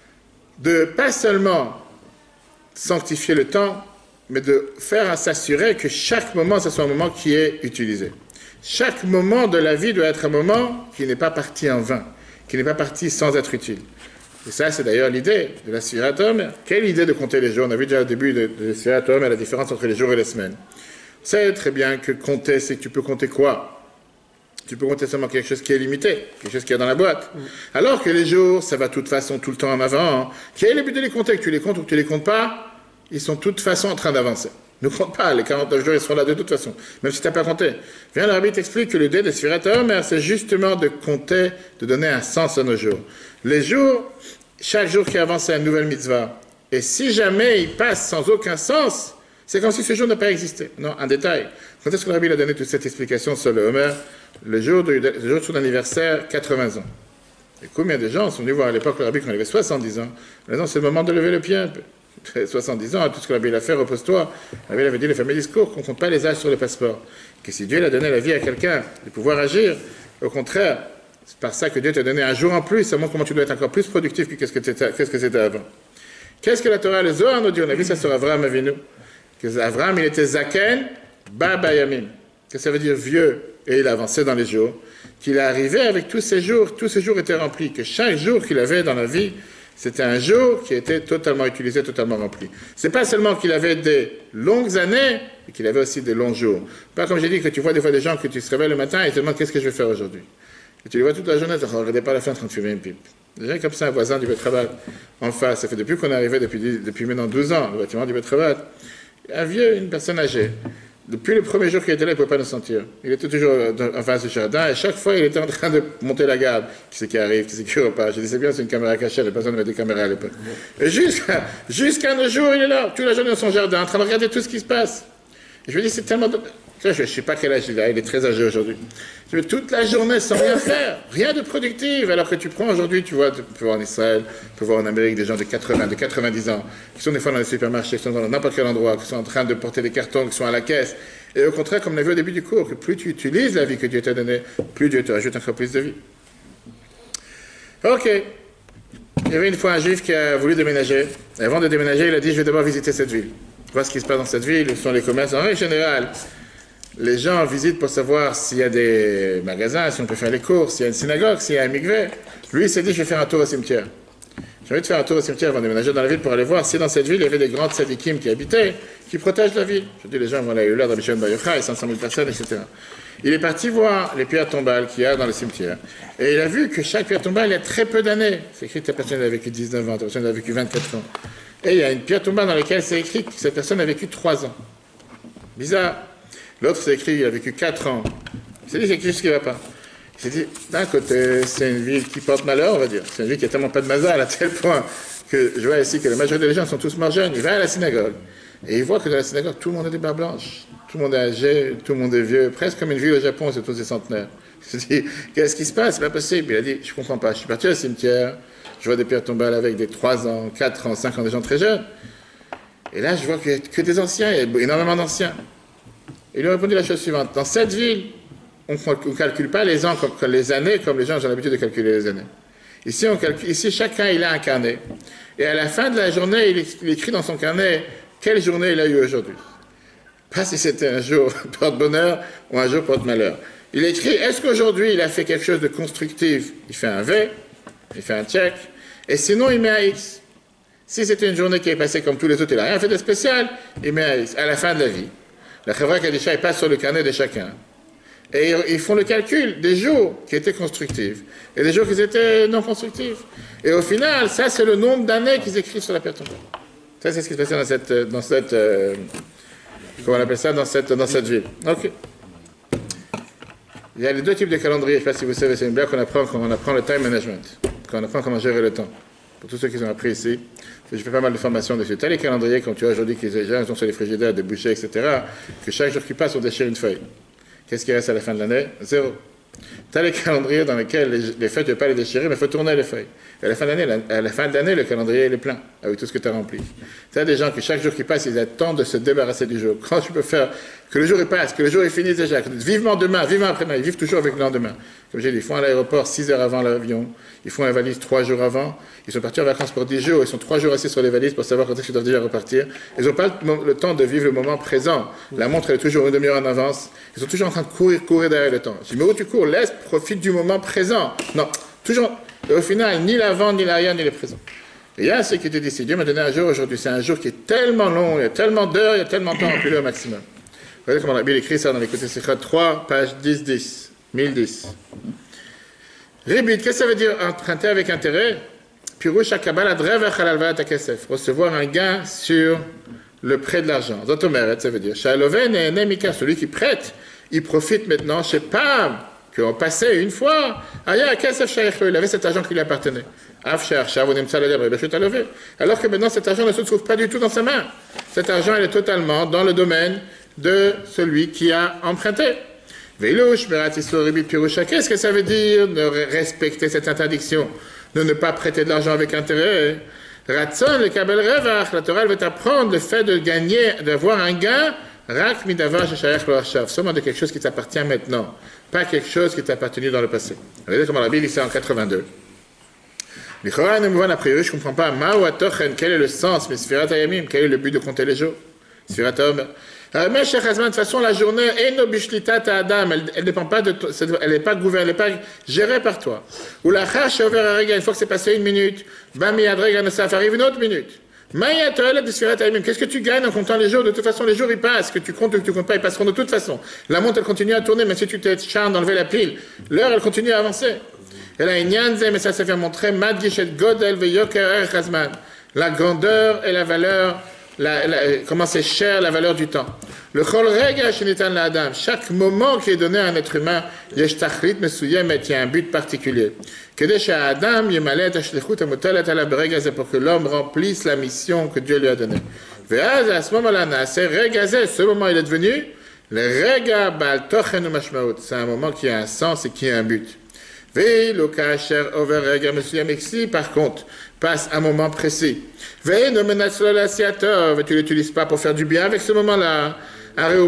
de pas seulement sanctifier le temps, mais de faire à s'assurer que chaque moment, ce soit un moment qui est utilisé. Chaque moment de la vie doit être un moment qui n'est pas parti en vain, qui n'est pas parti sans être utile. Et ça, c'est d'ailleurs l'idée de la Sfirat Omer. Quelle idée de compter les jours? On a vu déjà au début de, de la Sfirat Omer la différence entre les jours et les semaines. On sait très bien que compter, c'est que tu peux compter quoi? Tu peux compter seulement quelque chose qui est limité, quelque chose qui est dans la boîte. Mm. Alors que les jours, ça va de toute façon tout le temps en avant. Hein. Quel est le but de les compter? Que tu les comptes ou que tu les comptes pas? Ils sont de toute façon en train d'avancer. Ne compte pas, les quarante-neuf jours, ils seront là de toute façon, même si tu n'as pas compté. Viens, le Rabbi t'explique que l'idée des Sfirat Omer, c'est justement de compter, de donner un sens à nos jours. Les jours, chaque jour qui avance, c'est une nouvelle mitzvah. Et si jamais il passe sans aucun sens, c'est comme si ce jour n'a pas existé. Non, un détail. Quand est-ce que le Rabbi a donné toute cette explication sur le Homer? Le jour de, le jour de son anniversaire, quatre-vingts ans. Et combien de gens sont venus voir à l'époque le Rabbi quand il avait soixante-dix ans? Maintenant, c'est le moment de lever le pied un peu. soixante-dix ans, tout ce que la Bible a fait, repose-toi. La Bible avait dit le fameux discours qu'on ne compte pas les âges sur le passeport. Que si Dieu a donné la vie à quelqu'un, de pouvoir agir, au contraire, c'est par ça que Dieu t'a donné un jour en plus, ça montre comment tu dois être encore plus productif que qu'est-ce que c'était, qu'est-ce que c'était avant. Qu'est-ce que la Torah, le Zohar nous dit? On a vu ça sur Avraham Avinu. Que Avraham, il était Zaken, Baba Yamim. Que ça veut dire vieux, et il avançait dans les jours. Qu'il est arrivé avec tous ces jours, tous ces jours étaient remplis. Que chaque jour qu'il avait dans la vie, c'était un jour qui était totalement utilisé, totalement rempli. C'est pas seulement qu'il avait des longues années, mais qu'il avait aussi des longs jours. Pas comme j'ai dit que tu vois des fois des gens que tu te réveilles le matin et te demandes qu'est-ce que je vais faire aujourd'hui. Et tu les vois toute la journée, tu ne regardez pas la fin en train de fumer une pipe. Des gens comme ça, un voisin du Betrabat, en face, ça fait depuis qu'on est arrivé, depuis, depuis maintenant douze ans, le bâtiment du Betrabat, un vieux, une personne âgée. Depuis le premier jour qu'il était là, il ne pouvait pas nous sentir. Il était toujours en face du jardin et chaque fois, il était en train de monter la garde. Qui c'est qui arrive, qui c'est qui repart. Je dis, c'est bien, c'est une caméra cachée, les personnes avaient des caméras à l'époque. Et jusqu'à jusqu'à nos jours, il est là, toute la journée dans son jardin, en train de regarder tout ce qui se passe. Et je me dis, c'est tellement... De... Je ne sais pas quel âge il a, il est très âgé aujourd'hui. Je veux toute la journée sans rien faire, rien de productif. Alors que tu prends aujourd'hui, tu vois, tu peux voir en Israël, tu peux voir en Amérique des gens de quatre-vingts, de quatre-vingt-dix ans, qui sont des fois dans les supermarchés, qui sont dans n'importe quel endroit, qui sont en train de porter des cartons, qui sont à la caisse. Et au contraire, comme on l'a vu au début du cours, que plus tu utilises la vie que Dieu t'a donnée, plus Dieu te rajoute encore plus de vie. Ok. Il y avait une fois un juif qui a voulu déménager. Et avant de déménager, il a dit, je vais d'abord visiter cette ville. Voir ce qui se passe dans cette ville, où sont les commerces. En général, les gens visitent pour savoir s'il y a des magasins, si on peut faire les courses, s'il y a une synagogue, s'il y a un mikveh. Lui, il s'est dit, je vais faire un tour au cimetière. J'ai envie de faire un tour au cimetière avant de déménager dans la ville pour aller voir si dans cette ville, il y avait des grandes tzadikim qui habitaient, qui protègent la ville. Je dis, les gens vont aller là dans les chaînes Bayochai, cinq cent mille personnes, et cetera. Il est parti voir les pierres tombales qu'il y a dans le cimetière. Et il a vu que chaque pierre tombale, il y a très peu d'années. C'est écrit que cette personne a vécu dix-neuf ans, cette personne a vécu vingt-quatre ans. Et il y a une pierre tombale dans laquelle c'est écrit que cette personne a vécu trois ans. Bizarre. L'autre, c'est écrit qu'il a vécu quatre ans. Il s'est dit, c'est écrit ce qui ne va pas. Il s'est dit, d'un côté, c'est une ville qui porte malheur, on va dire. C'est une ville qui a tellement pas de mazal à tel point que je vois ici que la majorité des gens sont tous morts jeunes. Il va à la synagogue. Et il voit que dans la synagogue, tout le monde a des barbes blanches. Tout le monde est âgé, tout le monde est vieux. Presque comme une ville au Japon, c'est tous des centenaires. Il s'est dit, qu'est-ce qui se passe? C'est pas possible. Il a dit, je comprends pas. Je suis parti au cimetière. Je vois des pierres tombales avec des trois ans, quatre ans, cinq ans, des gens très jeunes. Et là, je vois qu'il n'y a que des anciens, il y a énormément d'anciens. Et il lui a répondu la chose suivante. Dans cette ville, on ne calcule pas les ans comme, comme les années, comme les gens ont l'habitude de calculer les années. Ici, on calcule, ici, chacun, il a un carnet. Et à la fin de la journée, il, il écrit dans son carnet quelle journée il a eu aujourd'hui. Pas si c'était un jour porte-bonheur ou un jour porte-malheur. Il écrit, est-ce qu'aujourd'hui, il a fait quelque chose de constructif? Il fait un V, il fait un check, et sinon, il met un X. Si c'était une journée qui est passée comme tous les autres, il n'a rien fait de spécial, il met un X. À la fin de la vie, la Chevra Kadisha, il passe sur le carnet de chacun. Et ils font le calcul des jours qui étaient constructifs et des jours qui étaient non constructifs. Et au final, ça, c'est le nombre d'années qu'ils écrivent sur la pierre tombale. Ça, c'est ce qui se passait dans cette, dans cette euh, comment on appelle ça, dans cette, dans cette ville. Ok. Il y a les deux types de calendriers. Je ne sais pas si vous savez, c'est une blague qu'on apprend quand on apprend le time management, quand on apprend comment gérer le temps. Pour tous ceux qui ont appris ici, je fais pas mal de formations dessus. Tu as les calendriers, comme tu vois aujourd'hui, qui sont sur les frigidaires, des bouchées, et cetera, que chaque jour qui passe, on déchire une feuille. Qu'est-ce qui reste à la fin de l'année? Zéro. Tu as les calendriers dans lesquels les, les feuilles, tu ne peux pas les déchirer, mais il faut tourner les feuilles. Et à la fin de l'année, à la fin de l'année, le calendrier il est plein, avec tout ce que tu as rempli. Tu as des gens qui, chaque jour qui passe, ils attendent de se débarrasser du jour. Quand tu peux faire que le jour il passe, que le jour il finisse déjà, que vivement demain, vivement après-demain, ils vivent toujours avec le lendemain. Comme j'ai dit, ils font à l'aéroport six heures avant l'avion, ils font la valise trois jours avant, ils sont partis en vacances pour dix jours, ils sont trois jours assis sur les valises pour savoir quand est-ce qu'ils doivent déjà repartir. Ils n'ont pas le, le temps de vivre le moment présent. La montre elle est toujours une demi-heure en avance. Ils sont toujours en train de courir, courir derrière le temps. Je dis, mais où tu cours? Laisse, profite du moment présent. Non, toujours. Et au final, ni l'avant, ni l'arrière, ni le présent. Et il y a ce qui te dit, si Dieu m'a donné un jour aujourd'hui, c'est un jour qui est tellement long, il y a tellement d'heures, il y a tellement de temps, remplis-le au maximum. Vous voyez comment la Bible écrit ça dans les côtés Sikha trois, page dix dix, mille dix. Ribit, qu'est-ce que ça veut dire emprunter avec intérêt? Pirouche akabal adrev achalalvat akesef, recevoir un gain sur le prêt de l'argent. Zotomeret, ça veut dire. Shaloven et Nemika, celui qui prête, il profite maintenant, je sais pas, qu'on passait une fois, Aya Kesef Shaykh, il avait cet argent qui lui appartenait. Afshar, Shavonim Saladem, alors que maintenant cet argent ne se trouve pas du tout dans sa main. Cet argent, il est totalement dans le domaine de celui qui a emprunté. Veilouch, Meratislo Ribit Pirusha, qu'est-ce que ça veut dire de respecter cette interdiction, de ne pas prêter de l'argent avec intérêt? Ratson, le Kabel Revach, la Torah veut t'apprendre le fait de gagner, d'avoir un gain, Rak Midavash Shaykh Loachav, seulement de quelque chose qui t'appartient maintenant, pas quelque chose qui t'a appartenu dans le passé. Regardez comment la Bible dit ça en quatre-vingt-deux. Michora Nemuvan, a priori, je ne comprends pas. Mawa Tochen, quel est le sens? Mais Sfirat Ayamim, quel est le but de compter les jours? Sfirat Ayamim. Mais Cheikh Hazman, de toute façon, la journée, Eno Bishlitat Adam, elle ne dépend pas de toi, elle n'est pas gouvernée, elle n'est pas gérée par toi. Ou la Chash Over Arega, une fois que c'est passé une minute, Bami Adrega Nesaf, arrive une autre minute. Maya Toelet de Sfirat Ayamim, qu'est-ce que tu gagnes en comptant les jours? De toute façon, les jours ils passent, que tu comptes ou que tu comptes pas, ils passeront de toute façon. La montre elle continue à tourner, même si tu t'acharnes d'enlever la pile, l'heure elle continue à avancer. Et là, mais ça, ça vient montrer la grandeur et la valeur, la, la, comment c'est cher la valeur du temps. Le chol rega shenitan la adam, chaque moment qui est donné à un être humain, yesh tachlit mesuyem, il y a un but particulier. Kedesha adam yemalet ashlichut amotalet ala berega, c'est pour que l'homme remplisse la mission que Dieu lui a donnée. Veaz à ce moment-là, c'est regazé, ce moment il est devenu le rega bal tochen mashmaut, c'est un moment qui a un sens et qui a un but. Veille le kacher over rega mesuyem, ici par contre passe un moment précis. Veille ne menace la siator, tu l'utilises pas pour faire du bien avec ce moment-là. Tu es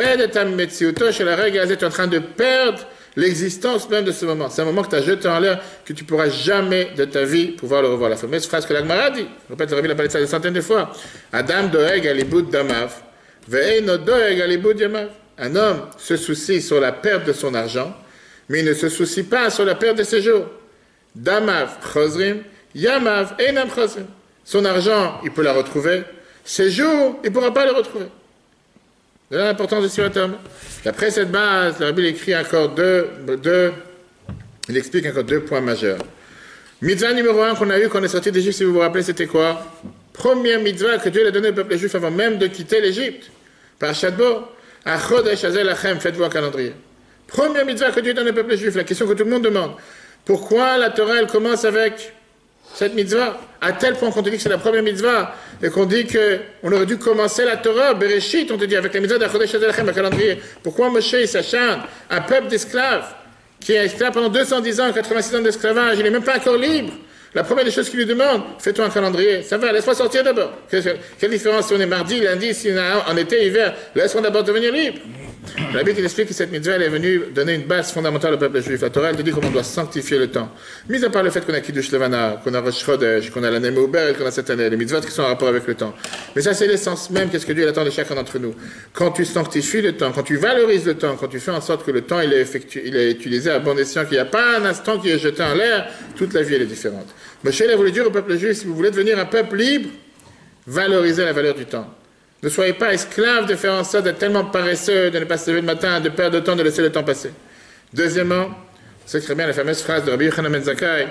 en train de perdre l'existence même de ce moment. C'est un moment que tu as jeté en l'air, que tu ne pourras jamais de ta vie pouvoir le revoir. La fameuse phrase que l'Agmara dit, je répète, le Rabbi l'a parlé de ça des centaines de fois. Adam doeg alibud damav, ve'eno doeg alibud yamav. Un homme se soucie sur la perte de son argent, mais il ne se soucie pas sur la perte de ses jours. Damav chosrim, yamav enam chosrim. Son argent, il peut la retrouver. Ses jours, il ne pourra pas les retrouver. C'est l'importance de Sfirat Ayamim. Après cette base, le Rabbi écrit encore deux, deux, il explique encore deux points majeurs. Mitzvah numéro un qu'on a eu quand on est sorti d'Égypte, si vous vous rappelez, c'était quoi? Première mitzvah que Dieu a donnée au peuple juif avant même de quitter l'Égypte. Par Shadbo, Achodesh Azel Achem, faites-vous un calendrier. Première mitzvah que Dieu donne au peuple juif, la question que tout le monde demande. Pourquoi la Torah, elle commence avec cette mitzvah, à tel point qu'on te dit que c'est la première mitzvah, et qu'on dit qu'on aurait dû commencer la Torah, Bereshit, on te dit, avec la mitzvah d'Achodesh Azelachem, le calendrier. Pourquoi Moshe, il s'acharne, un peuple d'esclaves, qui est esclave pendant deux cent dix ans, quatre-vingt-six ans d'esclavage, il n'est même pas encore libre. La première des choses qu'il lui demande, fais-toi un calendrier. Ça va, laisse-moi sortir d'abord. Quelle différence si on est mardi, lundi, si on est en été, hiver, laisse-moi d'abord devenir libre. La Bible, il explique que cette mitzvah, elle est venue donner une base fondamentale au peuple juif. La Torah, elle te dit comment on doit sanctifier le temps. Mis à part le fait qu'on a Kiddush Levana, qu'on a Rosh Chodesh, qu'on a la Nemeuber, qu'on a cette année, les mitzvot qui sont en rapport avec le temps. Mais ça, c'est l'essence même, qu'est-ce que Dieu attend de chacun d'entre nous. Quand tu sanctifies le temps, quand tu valorises le temps, quand tu fais en sorte que le temps, il est, effectué, il est utilisé à bon escient, qu'il n'y a pas un instant qui est jeté en l'air, toute la vie, elle est différente. Moshe, il a voulu dire au peuple juif, si vous voulez devenir un peuple libre, valorisez la valeur du temps. Ne soyez pas esclaves de faire en sorte d'être tellement paresseux, de ne pas se lever le matin, de perdre le temps, de laisser le temps passer. Deuxièmement, c'est très bien la fameuse phrase de Rabbi Yochanan ben Zakkai,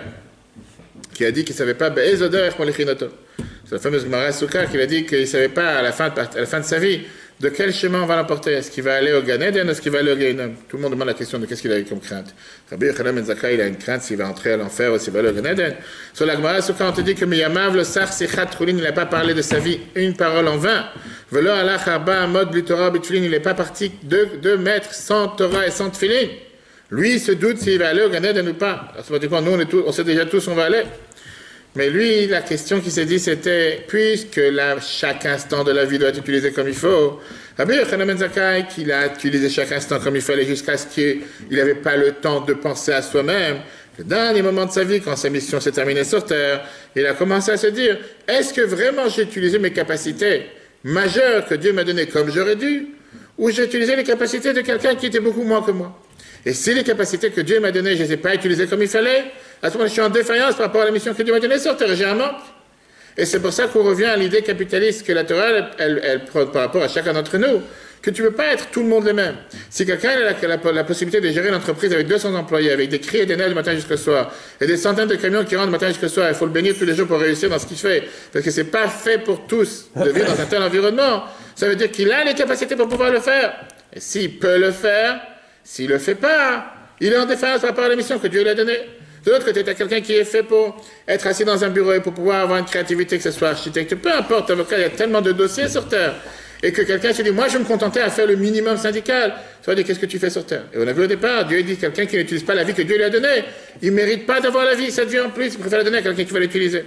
qui a dit qu'il ne savait pas « Be'ezodor ech molichinoto ». C'est la fameuse Gemara Souka qui a dit qu'il ne savait pas à la, fin de, à la fin de sa vie de quel chemin on va l'emporter. Est-ce qu'il va aller au Gan Eden ou est-ce qu'il va aller au Gehinnom? Tout le monde demande la question de qu'est-ce qu'il a eu comme crainte. Rabbi Yochanan ben Zakkai, il a une crainte s'il va entrer à l'enfer ou s'il va aller au Gan Eden. Sur la Gemara Souka, on te dit que Miyamav le Sar Sichat Trulin, il n'a pas parlé de sa vie une parole en vain. Velo alach arba amod bli Torah b'tfilin, il n'est pas parti deux, deux mètres sans Torah et sans tfilin. Lui, il se doute s'il va aller au Gan Eden ou pas. À ce moment-là, nous, on, est tous, on sait déjà tous où on va aller. Mais lui, la question qu'il s'est dit, c'était, puisque là, chaque instant de la vie doit être utilisé comme il faut, Rabbi Yochanan ben Zakkai, qu'il a utilisé chaque instant comme il fallait jusqu'à ce qu'il n'avait pas le temps de penser à soi-même, le dernier moment de sa vie, quand sa mission s'est terminée sur Terre, il a commencé à se dire, est-ce que vraiment j'ai utilisé mes capacités majeures que Dieu m'a données comme j'aurais dû, ou j'ai utilisé les capacités de quelqu'un qui était beaucoup moins que moi? Et si les capacités que Dieu m'a données, je ne les ai pas utilisées comme il fallait, à ce moment-là, je suis en défaillance par rapport à la mission que Dieu m'a donnée sur Terre, j'ai un manque. Et c'est pour ça qu'on revient à l'idée capitaliste que la Torah, elle, elle, elle prend par rapport à chacun d'entre nous, que tu ne peux pas être tout le monde les mêmes. Si quelqu'un a la, la, la possibilité de gérer une entreprise avec deux cents employés, avec des cris et des neiges du matin jusqu'au soir, et des centaines de camions qui rentrent du matin jusqu'au soir, il faut le bénir tous les jours pour réussir dans ce qu'il fait, parce que ce n'est pas fait pour tous de vivre dans un tel environnement, ça veut dire qu'il a les capacités pour pouvoir le faire. Et s'il peut le faire, s'il ne le fait pas, il est en défaillance par rapport à la mission que Dieu lui a donnée. De l'autre côté, tu as quelqu'un qui est fait pour être assis dans un bureau et pour pouvoir avoir une créativité, que ce soit architecte, peu importe, avocat, il y a tellement de dossiers sur Terre. Et que quelqu'un se dit, moi je vais me contenter à faire le minimum syndical. Ça veut dire, qu'est-ce que tu fais sur Terre? Et on a vu au départ, Dieu dit, quelqu'un qui n'utilise pas la vie que Dieu lui a donnée, il ne mérite pas d'avoir la vie, cette vie en plus, il préfère la donner à quelqu'un qui va l'utiliser.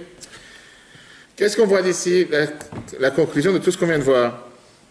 Qu'est-ce qu'on voit d'ici? La, la conclusion de tout ce qu'on vient de voir.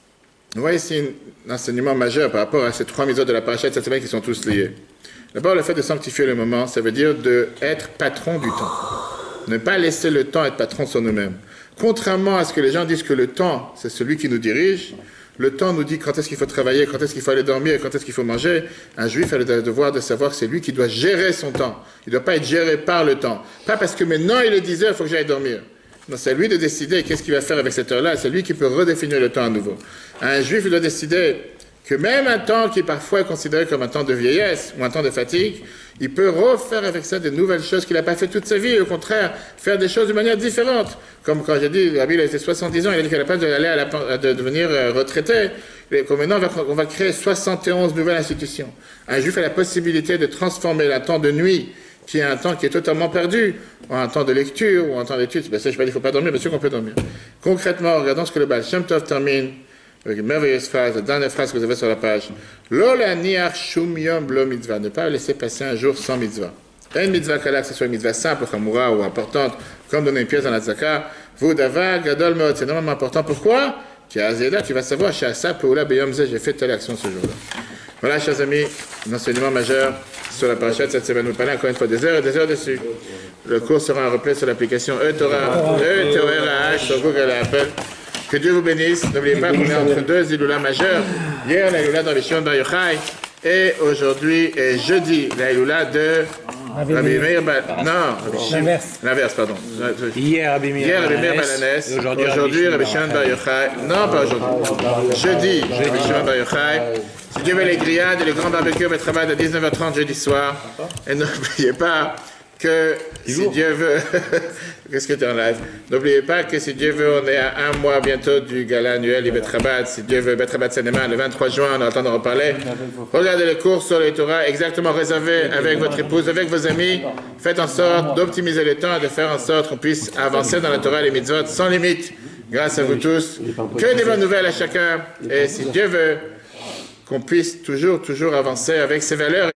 On voit ici un enseignement majeur par rapport à ces trois mitzvot de la paracha de cette semaine qui sont tous liés. D'abord, le fait de sanctifier le moment, ça veut dire d'être patron du temps. Ne pas laisser le temps être patron sur nous-mêmes. Contrairement à ce que les gens disent que le temps, c'est celui qui nous dirige, le temps nous dit quand est-ce qu'il faut travailler, quand est-ce qu'il faut aller dormir, quand est-ce qu'il faut manger. Un juif a le devoir de savoir que c'est lui qui doit gérer son temps. Il ne doit pas être géré par le temps. Pas parce que maintenant il est dix heures, il faut que j'aille dormir. Non, c'est lui de décider qu'est-ce qu'il va faire avec cette heure-là. C'est lui qui peut redéfinir le temps à nouveau. Un juif, il doit décider que même un temps qui parfois est considéré comme un temps de vieillesse ou un temps de fatigue, il peut refaire avec ça de nouvelles choses qu'il n'a pas fait toute sa vie, et au contraire, faire des choses de manière différente. Comme quand j'ai dit, Rabbi, il a été soixante-dix ans, il a dit qu'il n'a pas d'aller à la, de devenir retraité. Et comme maintenant, on va, on va créer soixante et onze nouvelles institutions. Un juif a la possibilité de transformer un temps de nuit, qui est un temps qui est totalement perdu, en un temps de lecture ou en un temps d'étude. Ben ça, je ne sais pas, il ne faut pas dormir, bien sûr qu'on peut dormir. Concrètement, regardons ce que le Baal Shem Tov termine avec une merveilleuse phrase, la dernière phrase que vous avez sur la page. Lo laniach shum yom blo mitzvah. Ne pas laisser passer un jour sans mitzvah. Une mitzvah kala, que ce soit une mitzvah simple, chamoura ou importante, comme donner une pièce dans la tzaka. Vous davar gadol meot. C'est normalement important. Pourquoi? Qui a azéda, tu vas savoir, chez Asa, Peoula, Beyom Zeh, j'ai fait telle action ce jour-là. Voilà, chers amis, un enseignement majeur sur la paracha de cette semaine. Nous parlons encore une fois des heures et des heures dessus. Le cours sera un replay sur l'application E-Torah, E-Torah, sur Google et Apple. Que Dieu vous bénisse. N'oubliez pas qu'on est entre deux Iloula majeurs. Hier, la Iloula dans les Shion Bar Yochai. Et aujourd'hui et jeudi, la Iloula de Rabbi Meir Balanès. Non, L'inverse. L'inverse, pardon. Hier, Rabbi Meir Hier, Rabbi Meir Balanès. Aujourd'hui, Rabbi Shion Bar Yochai. Non, pas aujourd'hui. Jeudi, Rabbi Shion Bar Yochai. Si Dieu veut les grillades et les grands barbecues, on travaille à dix-neuf heures trente jeudi soir. Et n'oubliez pas que si Dieu veut, qu'est-ce que tu es en live? N'oubliez pas que si Dieu veut, on est à un mois bientôt du gala annuel Ibet Rabat. Si Dieu veut, Bet Rabat Cinéma, le vingt-trois juin, on a le temps d'en reparler. Regardez les cours sur les Torah, exactement réservés avec votre épouse, avec vos amis. Faites en sorte d'optimiser le temps et de faire en sorte qu'on puisse avancer dans la Torah et les mitzvot sans limite. Grâce à vous tous. Que des bonnes nouvelles à chacun. Et si Dieu veut, qu'on puisse toujours, toujours avancer avec ces valeurs.